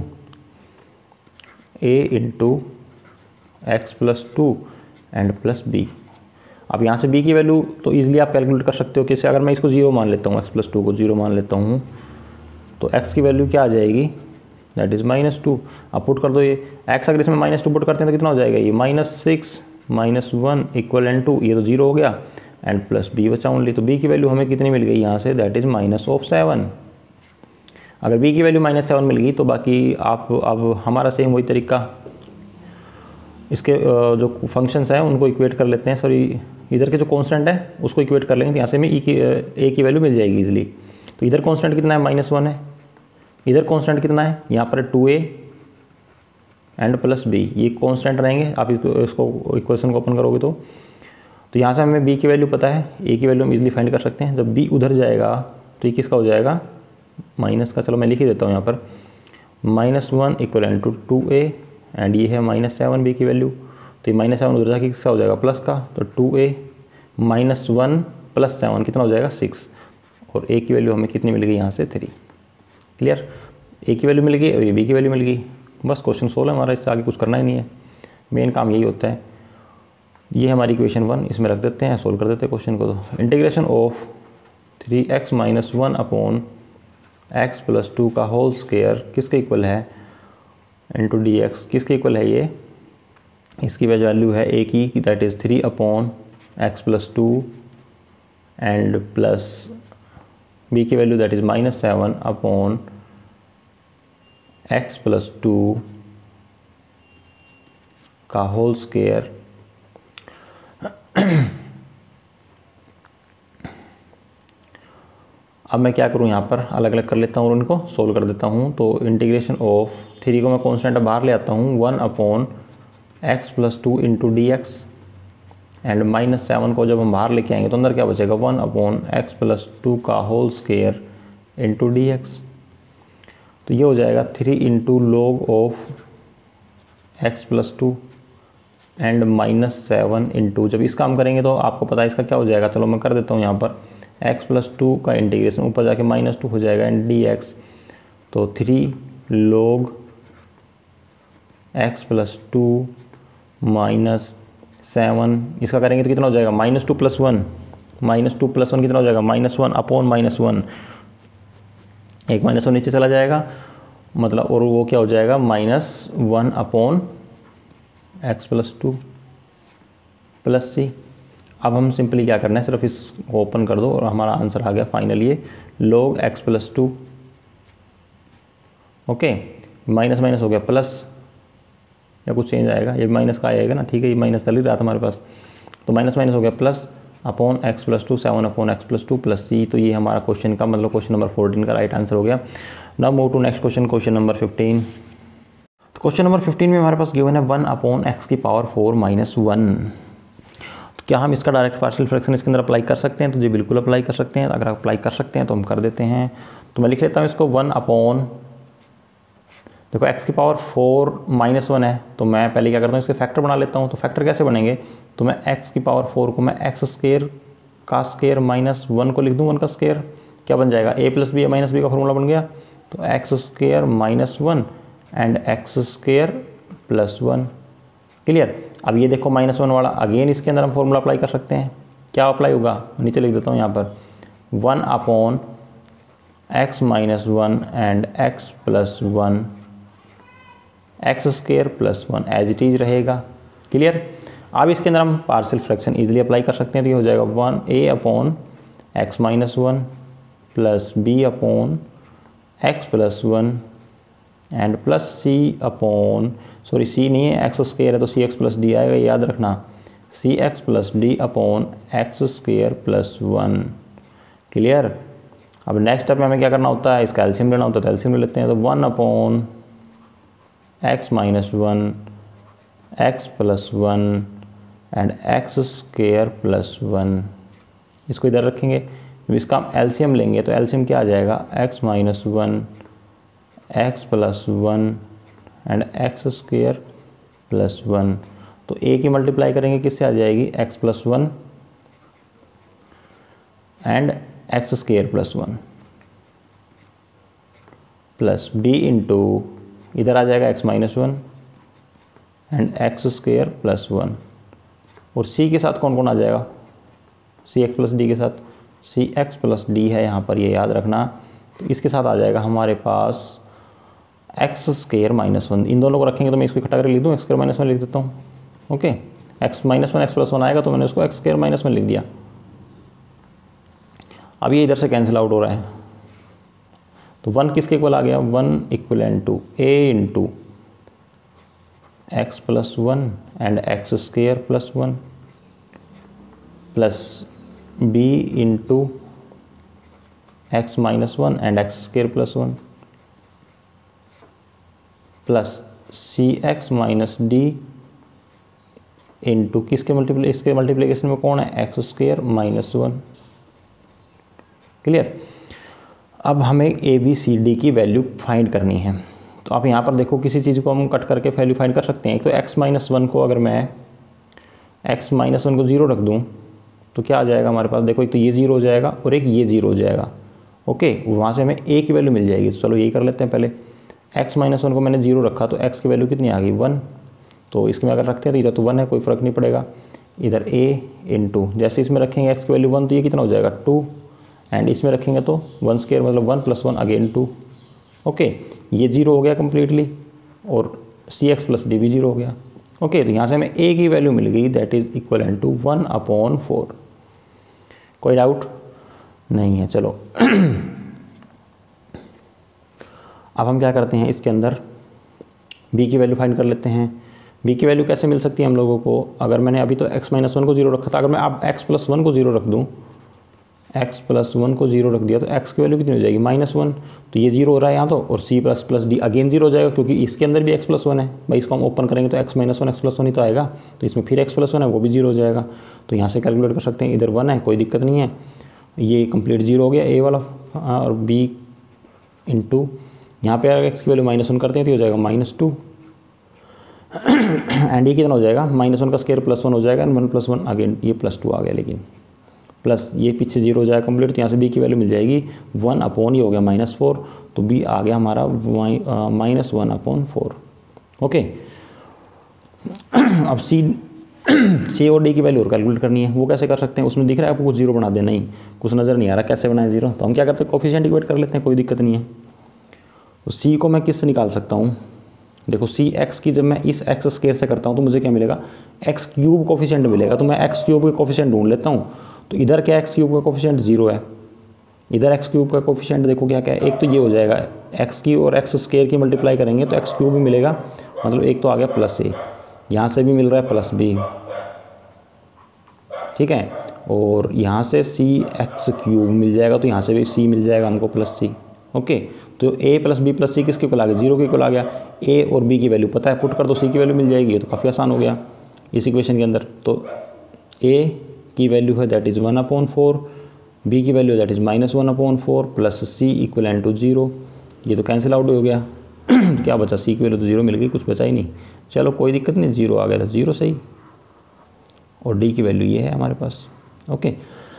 a into x plus two and plus b. अब यहाँ से b की वैल्यू तो ईजिली आप कैलकुलेट कर सकते हो। कैसे, अगर मैं इसको जीरो मान लेता हूँ, x प्लस टू को जीरो मान लेता हूँ, तो x की वैल्यू क्या आ जाएगी, दैट इज़ माइनस टू। अब पुट कर दो ये x, अगर इसमें माइनस टू पुट करते हैं तो कितना हो जाएगा, ये minus six minus one equal and two, ये तो जीरो हो गया एंड प्लस b बचा ओनली। तो b की वैल्यू हमें कितनी मिल गई यहाँ से, that is minus of seven. अगर b की वैल्यू माइनस सेवन मिल गई तो बाकी आप, अब हमारा सेम वही तरीका, इसके जो फंक्शंस हैं उनको इक्वेट कर लेते हैं। सॉरी, इधर के जो कांस्टेंट है उसको इक्वेट कर लेंगे, तो यहाँ से हमें ई की ए की वैल्यू मिल जाएगी इजीली। तो इधर कांस्टेंट कितना है, माइनस वन है। इधर कांस्टेंट कितना है, यहाँ पर two a and plus b, ये कांस्टेंट रहेंगे। आप इसको इक्वेशन को ओपन करोगे तो तो यहाँ से हमें बी की वैल्यू पता है, ए की वैल्यू हम इजीली फाइंड कर सकते हैं। जब बी उधर जाएगा तो ये किसका हो जाएगा, माइनस का। चलो मैं लिख ही देता हूँ यहाँ पर, minus one equal and two two a and ये है माइनस सेवन बी की वैल्यू। तो ये माइनस सेवन उधर जाके किसका हो जाएगा, प्लस का। तो two a minus one plus seven कितना हो जाएगा, सिक्स। और ए की वैल्यू हमें कितनी मिल गई यहाँ से, थ्री। क्लियर, ए की वैल्यू मिल गई और ये बी की वैल्यू मिल गई। बस क्वेश्चन सोल्व है हमारा, इससे आगे कुछ करना ही नहीं है, मेन काम यही होता है। ये हमारी इक्वेशन वन, इसमें रख देते हैं, सोल्व कर देते हैं क्वेश्चन को। तो integration of three x minus one upon x plus two का होल स्क्वायर किसके इक्वल है, इंटू डी एक्स किसके इक्वल है, ये इसकी वैल्यू है ए की, that is three upon x plus two and plus b की value that is minus seven upon x plus two का होल स्क्वायर। अब मैं क्या करूँ, यहाँ पर अलग अलग कर लेता हूँ और उनको सोल्व कर देता हूँ। तो इंटीग्रेशन ऑफ थ्री को मैं कॉन्स्टेंट बाहर ले आता हूँ, one upon x plus two into D x and minus seven को जब हम बाहर लेके आएंगे तो अंदर क्या बचेगा, one upon x plus two का whole square into D x. तो ये हो जाएगा three into log of x plus two and minus seven into, जब इस काम करेंगे तो आपको पता है इसका क्या हो जाएगा। चलो मैं कर देता हूँ यहाँ पर, एक्स प्लस टू का इंटीग्रेशन ऊपर जाके माइनस टू हो जाएगा एंड डी एक्स। तो three log x plus two minus seven, इसका करेंगे तो कितना हो जाएगा, minus two plus one, minus two plus one कितना हो जाएगा, minus one upon minus one, एक माइनस वन नीचे चला जाएगा मतलब, और वो क्या हो जाएगा, minus one upon x plus two plus c. अब हम सिंपली क्या करना है, सिर्फ इसको ओपन कर दो और हमारा आंसर आ गया फाइनल, ये log x plus two. Okay, minus minus हो गया प्लस, या कुछ चेंज आएगा, ये माइनस का आएगा ना, ठीक है, ये माइनस चल ही रहा था हमारे पास। तो माइनस माइनस हो गया plus upon x plus two, seven upon x plus two plus सी। तो ये हमारा क्वेश्चन का मतलब क्वेश्चन नंबर फोर्टीन का राइट आंसर हो गया। Now move to next question, question number fifteen. तो क्वेश्चन नंबर फिफ्टीन में हमारे पास गिवन है वन अपॉन एक्स की पावर फोर माइनस वन। तो क्या हम इसका डायरेक्ट पार्शियल फ्रैक्शन इसके अंदर अप्लाई कर सकते हैं? तो जी बिल्कुल अप्लाई कर सकते हैं। अगर आप अप्लाई कर सकते हैं तो हम कर देते हैं। तो मैं लिख लेता हूँ इसको वन अपॉन, देखो x की पावर फोर माइनस वन है, तो मैं पहले क्या करता हूँ इसके फैक्टर बना लेता हूँ। तो फैक्टर कैसे बनेंगे? तो मैं x की पावर फोर को मैं एक्स स्केयर का स्केयर माइनस वन को लिख दूँ, वन का स्केयर, क्या बन जाएगा? a plus b minus b का फॉर्मूला बन गया। तो x square minus one and x square plus one. Clear? अब ये देखो माइनस वन वाला, अगेन इसके अंदर हम फॉर्मूला अप्लाई कर सकते हैं। क्या अप्लाई होगा? नीचे लिख देता हूँ यहाँ पर, one upon x minus one and x plus one, x square plus one as it is रहेगा। क्लियर? अब इसके अंदर हम पार्शियल फ्रैक्शन इजीली अप्लाई कर सकते हैं। तो ये हो जाएगा one a upon x minus one plus b upon x plus one and plus c upon, sorry c नहीं है, एक्स स्केयर है तो सी एक्स प्लस डी आएगा, याद रखना, c x plus d upon x square plus one. Clear? अब next step में हमें क्या करना होता है? इसका एलसीएम लेना होता है। तो एलसीएम ले लेते हैं। तो one upon x minus one x plus one and x square plus one, इसको इधर रखेंगे। जब इसका हम एलसीएम लेंगे तो एलसीएम क्या आ जाएगा? X minus one x plus one and x square plus one. तो ए की मल्टीप्लाई करेंगे किससे आ जाएगी? X plus one and x square plus one plus B into इधर आ जाएगा x minus one and x square plus one. और सी के साथ कौन कौन आ जाएगा? सी एक्स प्लस डी के साथ, सी एक्स प्लस डी है यहाँ पर, ये याद रखना। तो इसके साथ आ जाएगा हमारे पास एक्स स्केयर माइनस वन। इन दोनों को रखेंगे तो मैं इसको इकट्ठा करके लिख दूँ, एक्स स्केयर माइनस वन लिख देता हूँ। Okay, x minus one x plus one आएगा तो मैंने उसको एक्स स्केयर माइनस वन लिख दिया। अब ये इधर से कैंसिल आउट हो रहा है, तो वन किसके इक्वल आ गया? One equivalent to a into x plus one and x square plus one plus B into x minus one and x square plus one plus C x minus d into किसके multiply इसके multiplication में कौन है? X square minus one. Clear? अब हमें a b c d की value find करनी है। तो आप यहाँ पर देखो किसी चीज़ को हम कट करके वैल्यू फाइंड कर सकते हैं। तो एक्स माइनस वन को अगर मैं एक्स माइनस वन को ज़ीरो रख दूँ तो क्या आ जाएगा हमारे पास? देखो एक तो ये ज़ीरो हो जाएगा और एक ये ज़ीरो हो जाएगा। ओके, वहाँ से हमें ए की वैल्यू मिल जाएगी। तो चलो यही कर लेते हैं। पहले एक्स माइनस वन को मैंने जीरो रखा तो एक्स की वैल्यू कितनी आ गई? वन। तो इसमें अगर रखते हैं तो इधर तो वन है, कोई फ़र्क नहीं पड़ेगा। इधर ए इन टू, जैसे इसमें रखेंगे एक्स की वैल्यू वन तो ये कितना हो जाएगा? टू। एंड इसमें रखेंगे तो वन स्केयर मतलब one plus one again two. Okay, ये जीरो हो गया कम्प्लीटली और सी एक्स प्लस डी भी जीरो हो गया। ओके, तो यहाँ से हमें ए की वैल्यू मिल गई, that is equal and two one upon four. कोई डाउट नहीं है? चलो अब हम क्या करते हैं, इसके अंदर b की वैल्यू फाइंड कर लेते हैं। b की वैल्यू कैसे मिल सकती है हम लोगों को? अगर मैंने अभी तो x माइनस वन को जीरो रखा था, अगर मैं अब x प्लस वन को जीरो रख दूँ, x प्लस वन को जीरो रख दिया तो x की वैल्यू कितनी हो जाएगी? Minus one. तो ये जीरो हो रहा है यहाँ तो, और c plus plus d again zero हो जाएगा क्योंकि इसके अंदर भी x प्लस वन है भाई। इसको हम ओपन करेंगे तो x minus one x plus one ही तो आएगा, तो इसमें फिर x प्लस वन है वो भी जीरो हो जाएगा। तो यहाँ से कैलकुलेट कर सकते हैं, इधर वन है कोई दिक्कत नहीं है, ये कंप्लीट जीरो हो गया ए वाला। और b इंटू यहाँ पे अगर x की वैल्यू माइनस वन करते हैं तो हो जाएगा माइनस टू एंड ये कितना हो जाएगा? माइनस वन का स्केयर प्लस वन हो जाएगा and one plus one again ये प्लस टू आ गया, लेकिन प्लस ये पीछे जीरो हो जाएगा कंप्लीट। तो यहाँ से b की वैल्यू मिल जाएगी वन अपॉन ये हो गया माइनस फोर, तो b आ गया हमारा minus one upon four. Okay, अब c सी और डी की वैल्यू और कैलकुलेट करनी है। वो कैसे कर सकते हैं? उसमें दिख रहा है आपको कुछ जीरो बना दे, नहीं कुछ नज़र नहीं आ रहा कैसे बनाए जीरो। तो हम क्या करते हैं, कोफिशिएंट इक्वेट कर लेते हैं, कोई दिक्कत नहीं है। तो c को मैं किससे निकाल सकता हूँ? देखो सी एक्स की जब मैं इस एक्स स्केयर से करता हूँ तो मुझे क्या मिलेगा? एक्स क्यूब कोफिशिएंट मिलेगा। तो मैं एक्स क्यूब का कोफिशिएंट ढूंढ लेता हूँ। तो इधर क्या एक्स क्यूब का कोफिशिएंट जीरो है, इधर एक्स क्यूब का कोफिशिएंट देखो क्या क्या है। एक तो ये हो जाएगा एक्स की और एक्स स्केयर की मल्टीप्लाई करेंगे तो एक्स क्यूब भी मिलेगा, मतलब एक तो आ गया प्लस ए, यहाँ से भी मिल रहा है प्लस बी, ठीक है। और यहाँ से सी एक्स क्यूब मिल जाएगा तो यहाँ से भी सी मिल जाएगा हमको प्लस सी। ओके, तो a plus b plus c किसके इक्वल आ गया? जीरो के इक्वल आ गया। ए और बी की वैल्यू पता है, पुट कर दो सी की वैल्यू मिल जाएगी। ये तो काफ़ी आसान हो गया इस इक्वेशन के अंदर। तो ए की वैल्यू है that is one upon four, b की value that is minus one upon four plus C equal and two zero. ये तो कैंसिल आउट हो गया क्या बचा, सी की वैल्यू तो जीरो मिल गई, कुछ बचा ही नहीं। चलो कोई दिक्कत नहीं, जीरो आ गया था, जीरो सही। और डी की वैल्यू ये है हमारे पास। ओके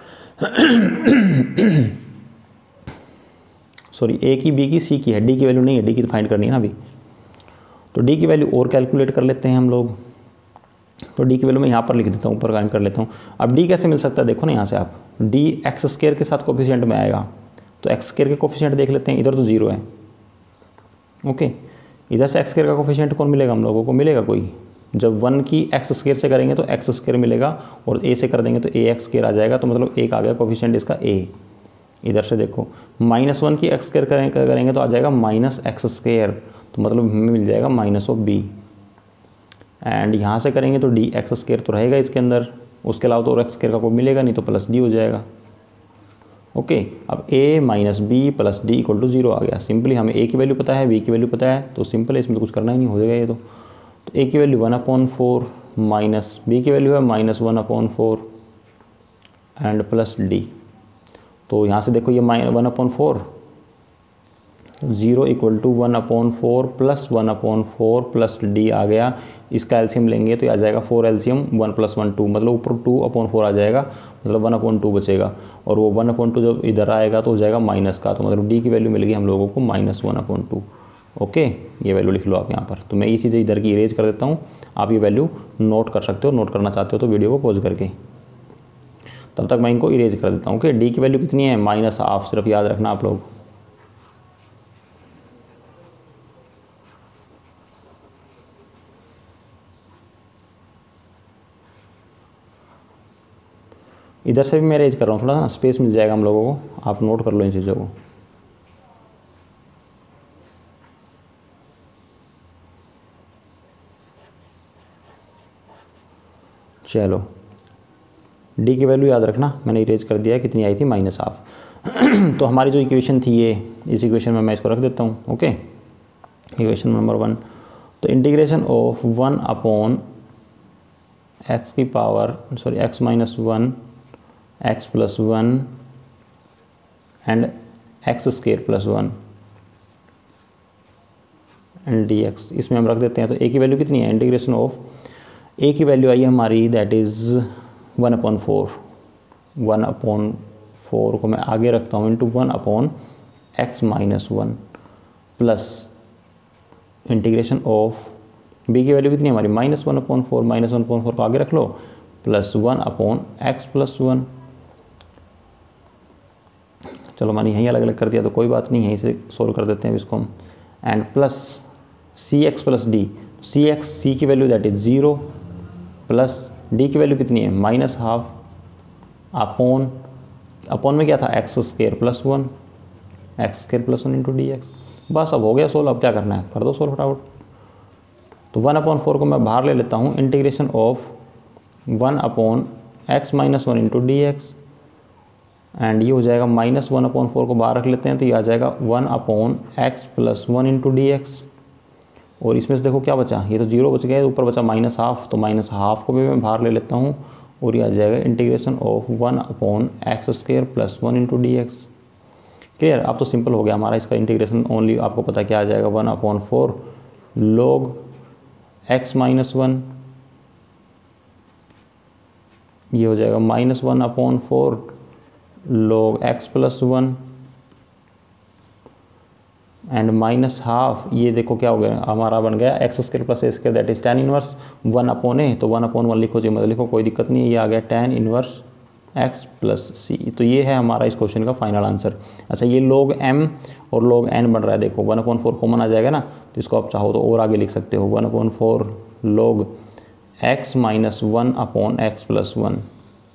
सॉरी, ए की, बी की, सी की है, डी की वैल्यू नहीं है, डी की तो फाइंड करनी है ना अभी। तो डी की वैल्यू और कैलकुलेट कर लेते हैं हम लोग। तो डी की वैल्यू मैं यहाँ पर लिख देता हूँ, ऊपर काम कर लेता हूँ। अब डी कैसे मिल सकता है, देखो ना यहाँ से आप, डी एक्स स्क्वायर के साथ कोफिशिएंट में आएगा, तो एक्स स्क्वायर के कोफिशिएंट देख लेते हैं। इधर तो जीरो है, ओके। इधर से एक्स स्क्वायर का कोफिशिएंट कौन मिलेगा हम लोगों को, मिलेगा कोई। जब वन की एक्स स्क्वायर से करेंगे तो एक्स स्क्वायर मिलेगा, और ए से कर देंगे तो ए एक्स स्क्वायर आ जाएगा, तो मतलब एक आ गया कोफिशिएंट इसका ए। इधर से देखो, माइनस वन की एक्स स्क्वायर करेंगे करेंगे तो आ जाएगा माइनस एक्स स्क्वायर, तो मतलब हमें मिल जाएगा माइनस ऑफ बी। एंड यहाँ से करेंगे तो डी एक्स स्क्वायर तो रहेगा इसके अंदर, उसके अलावा तो और एक्स स्क्वायर का कोई मिलेगा नहीं, तो प्लस डी हो जाएगा। ओके okay, अब a minus b plus d equal to zero आ गया। सिंपली हमें a की वैल्यू पता है, b की वैल्यू पता है, तो सिंपल है, इसमें तो कुछ करना ही नहीं, हो जाएगा ये तो। तो a की value one upon four minus b की वैल्यू है minus one upon four and plus d. तो यहाँ से देखो ये minus one upon four, zero equal to one upon four plus one upon four plus d आ गया। इसका एलसीएम लेंगे तो आ जाएगा four LCM one plus one two, मतलब ऊपर टू अपॉन फोर आ जाएगा, मतलब वन अपॉन टू बचेगा, और वो वन अपॉन टू जब इधर आएगा तो हो जाएगा माइनस का, तो मतलब डी की वैल्यू मिल गई हम लोगों को minus one upon two. Okay, ये वैल्यू लिख लो आप यहाँ पर। तो मैं ये चीज़ें इधर की इरेज कर देता हूँ, आप ये वैल्यू नोट कर सकते हो, नोट करना चाहते हो तो वीडियो को पॉज करके। तब तक मैं इनको इरेज कर देता हूँ। ओके, डी की वैल्यू कितनी है, माइनस हाफ, सिर्फ याद रखना आप लोग। इधर से भी मैं अरेंज कर रहा हूँ, थोड़ा ना स्पेस मिल जाएगा हम लोगों को, आप नोट कर लो इन चीज़ों को। चलो, डी की वैल्यू याद रखना, मैंने इरेज कर दिया है, कितनी आई थी, माइनस हाफ। तो हमारी जो इक्वेशन थी ये, इस इक्वेशन में मैं इसको रख देता हूँ। ओके, इक्वेशन नंबर वन, तो integration of one upon x की power sorry x minus one x plus one and x square plus one and d x, इसमें हम रख देते हैं। तो ए की वैल्यू कितनी है, इंटीग्रेशन ऑफ ए की वैल्यू आई है हमारी that is one upon four, one upon four को मैं आगे रखता हूँ into one upon x minus one plus integration of b की वैल्यू कितनी है हमारी, minus one upon four, minus one upon four को आगे रख लो, plus one upon x plus one. चलो मैंने यहीं अलग अलग कर दिया तो कोई बात नहीं, यहीं से सोल्व कर देते हैं इसको हम। And plus C x plus D, C X, C की value that is zero plus D की वैल्यू कितनी है, माइनस हाफ अपॉन, अपॉन में क्या था, X square plus one, X square plus one into D X. बस अब हो गया सोल्व, अब क्या करना है, कर दो सोल्व फटाफट। तो वन अपॉन फोर को मैं बाहर ले लेता हूँ, integration of one upon x minus one into D x, and ये हो जाएगा माइनस वन अपॉन फोर को बाहर रख लेते हैं तो ये आ जाएगा one upon x plus one into D X. और इसमें से देखो क्या बचा, ये तो जीरो बच गया, ऊपर बचा माइनस हाफ, तो माइनस हाफ को भी मैं बाहर ले लेता हूँ और ये आ जाएगा integration of one upon x square plus one into D X. Clear, अब तो सिंपल हो गया हमारा इसका इंटीग्रेशन, ओनली आपको पता क्या आ जाएगा, one upon four log x minus one, ये हो जाएगा minus one upon four log x plus one and minus half, ये देखो क्या हो गया हमारा, बन गया X square plus A square that is tan inverse one upon A, तो वन अपॉन वन लिखो जी, मतलब लिखो कोई दिक्कत नहीं है, ये आ गया टेन इनवर्स एक्स प्लस सी। तो ये है हमारा इस क्वेश्चन का फाइनल आंसर। अच्छा, ये लॉग एम और लॉग एन बन रहा है, देखो वन अपॉन फोर कॉमन आ जाएगा ना, तो इसको आप चाहो तो और आगे लिख सकते हो, one upon four log x minus one upon x plus one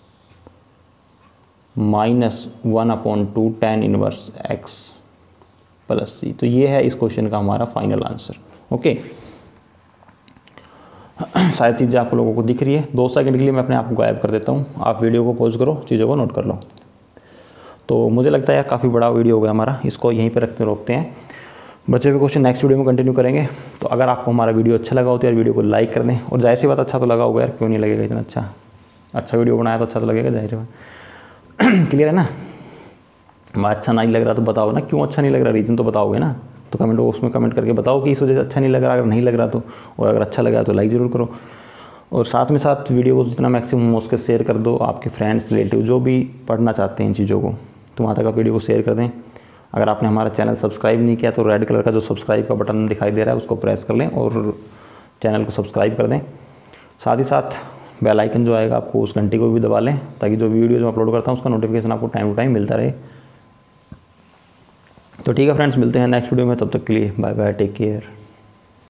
minus one upon two tan inverse x plus सी। तो ये है इस क्वेश्चन का हमारा फाइनल आंसर। ओके, सारी चीज़ें आप लोगों को दिख रही है। दो सेकंड के लिए मैं अपने आप को गायब कर देता हूँ, आप वीडियो को पॉज करो, चीज़ों को नोट कर लो। तो मुझे लगता है यार काफ़ी बड़ा वीडियो हो गया हमारा, इसको यहीं पर रखते रोकते हैं, बचे हुए क्वेश्चन नेक्स्ट वीडियो में कंटिन्यू करेंगे। तो अगर आपको हमारा वीडियो अच्छा लगा हो तो यार वीडियो को लाइक कर दें, और जाहिर सी बात अच्छा तो लगा होगा यार, क्यों नहीं लगेगा इतना अच्छा, अच्छा वीडियो बनाया तो अच्छा तो लगेगा जाहिर है। क्लियर है ना। मैं अच्छा नहीं लग रहा तो बताओ ना क्यों अच्छा नहीं लग रहा, रीज़न तो बताओगे ना। तो कमेंट बॉक्स में कमेंट करके बताओ कि इस वजह से अच्छा नहीं लग रहा, अगर नहीं लग रहा तो, और अगर अच्छा लगा तो लाइक ज़रूर करो। और साथ में साथ वीडियो को जितना मैक्सिमम हो उसके शेयर कर दो, आपके फ्रेंड्स रिलेटिव जो भी पढ़ना चाहते हैं इन चीज़ों को, तो वहाँ तक आप वीडियो को शेयर कर दें। अगर आपने हमारा चैनल सब्सक्राइब नहीं किया तो रेड कलर का जो सब्सक्राइब का बटन दिखाई दे रहा है उसको प्रेस कर लें और चैनल को सब्सक्राइब कर दें। साथ ही साथ बेल आइकन जो आएगा आपको उस घंटी को भी दबा लें, ताकि जो वीडियो जो अपलोड करता हूँ उसका नोटिफिकेशन आपको टाइम टू टाइम मिलता रहे। तो ठीक है फ्रेंड्स, मिलते हैं नेक्स्ट वीडियो में, तब तक के लिए बाय बाय, टेक केयर।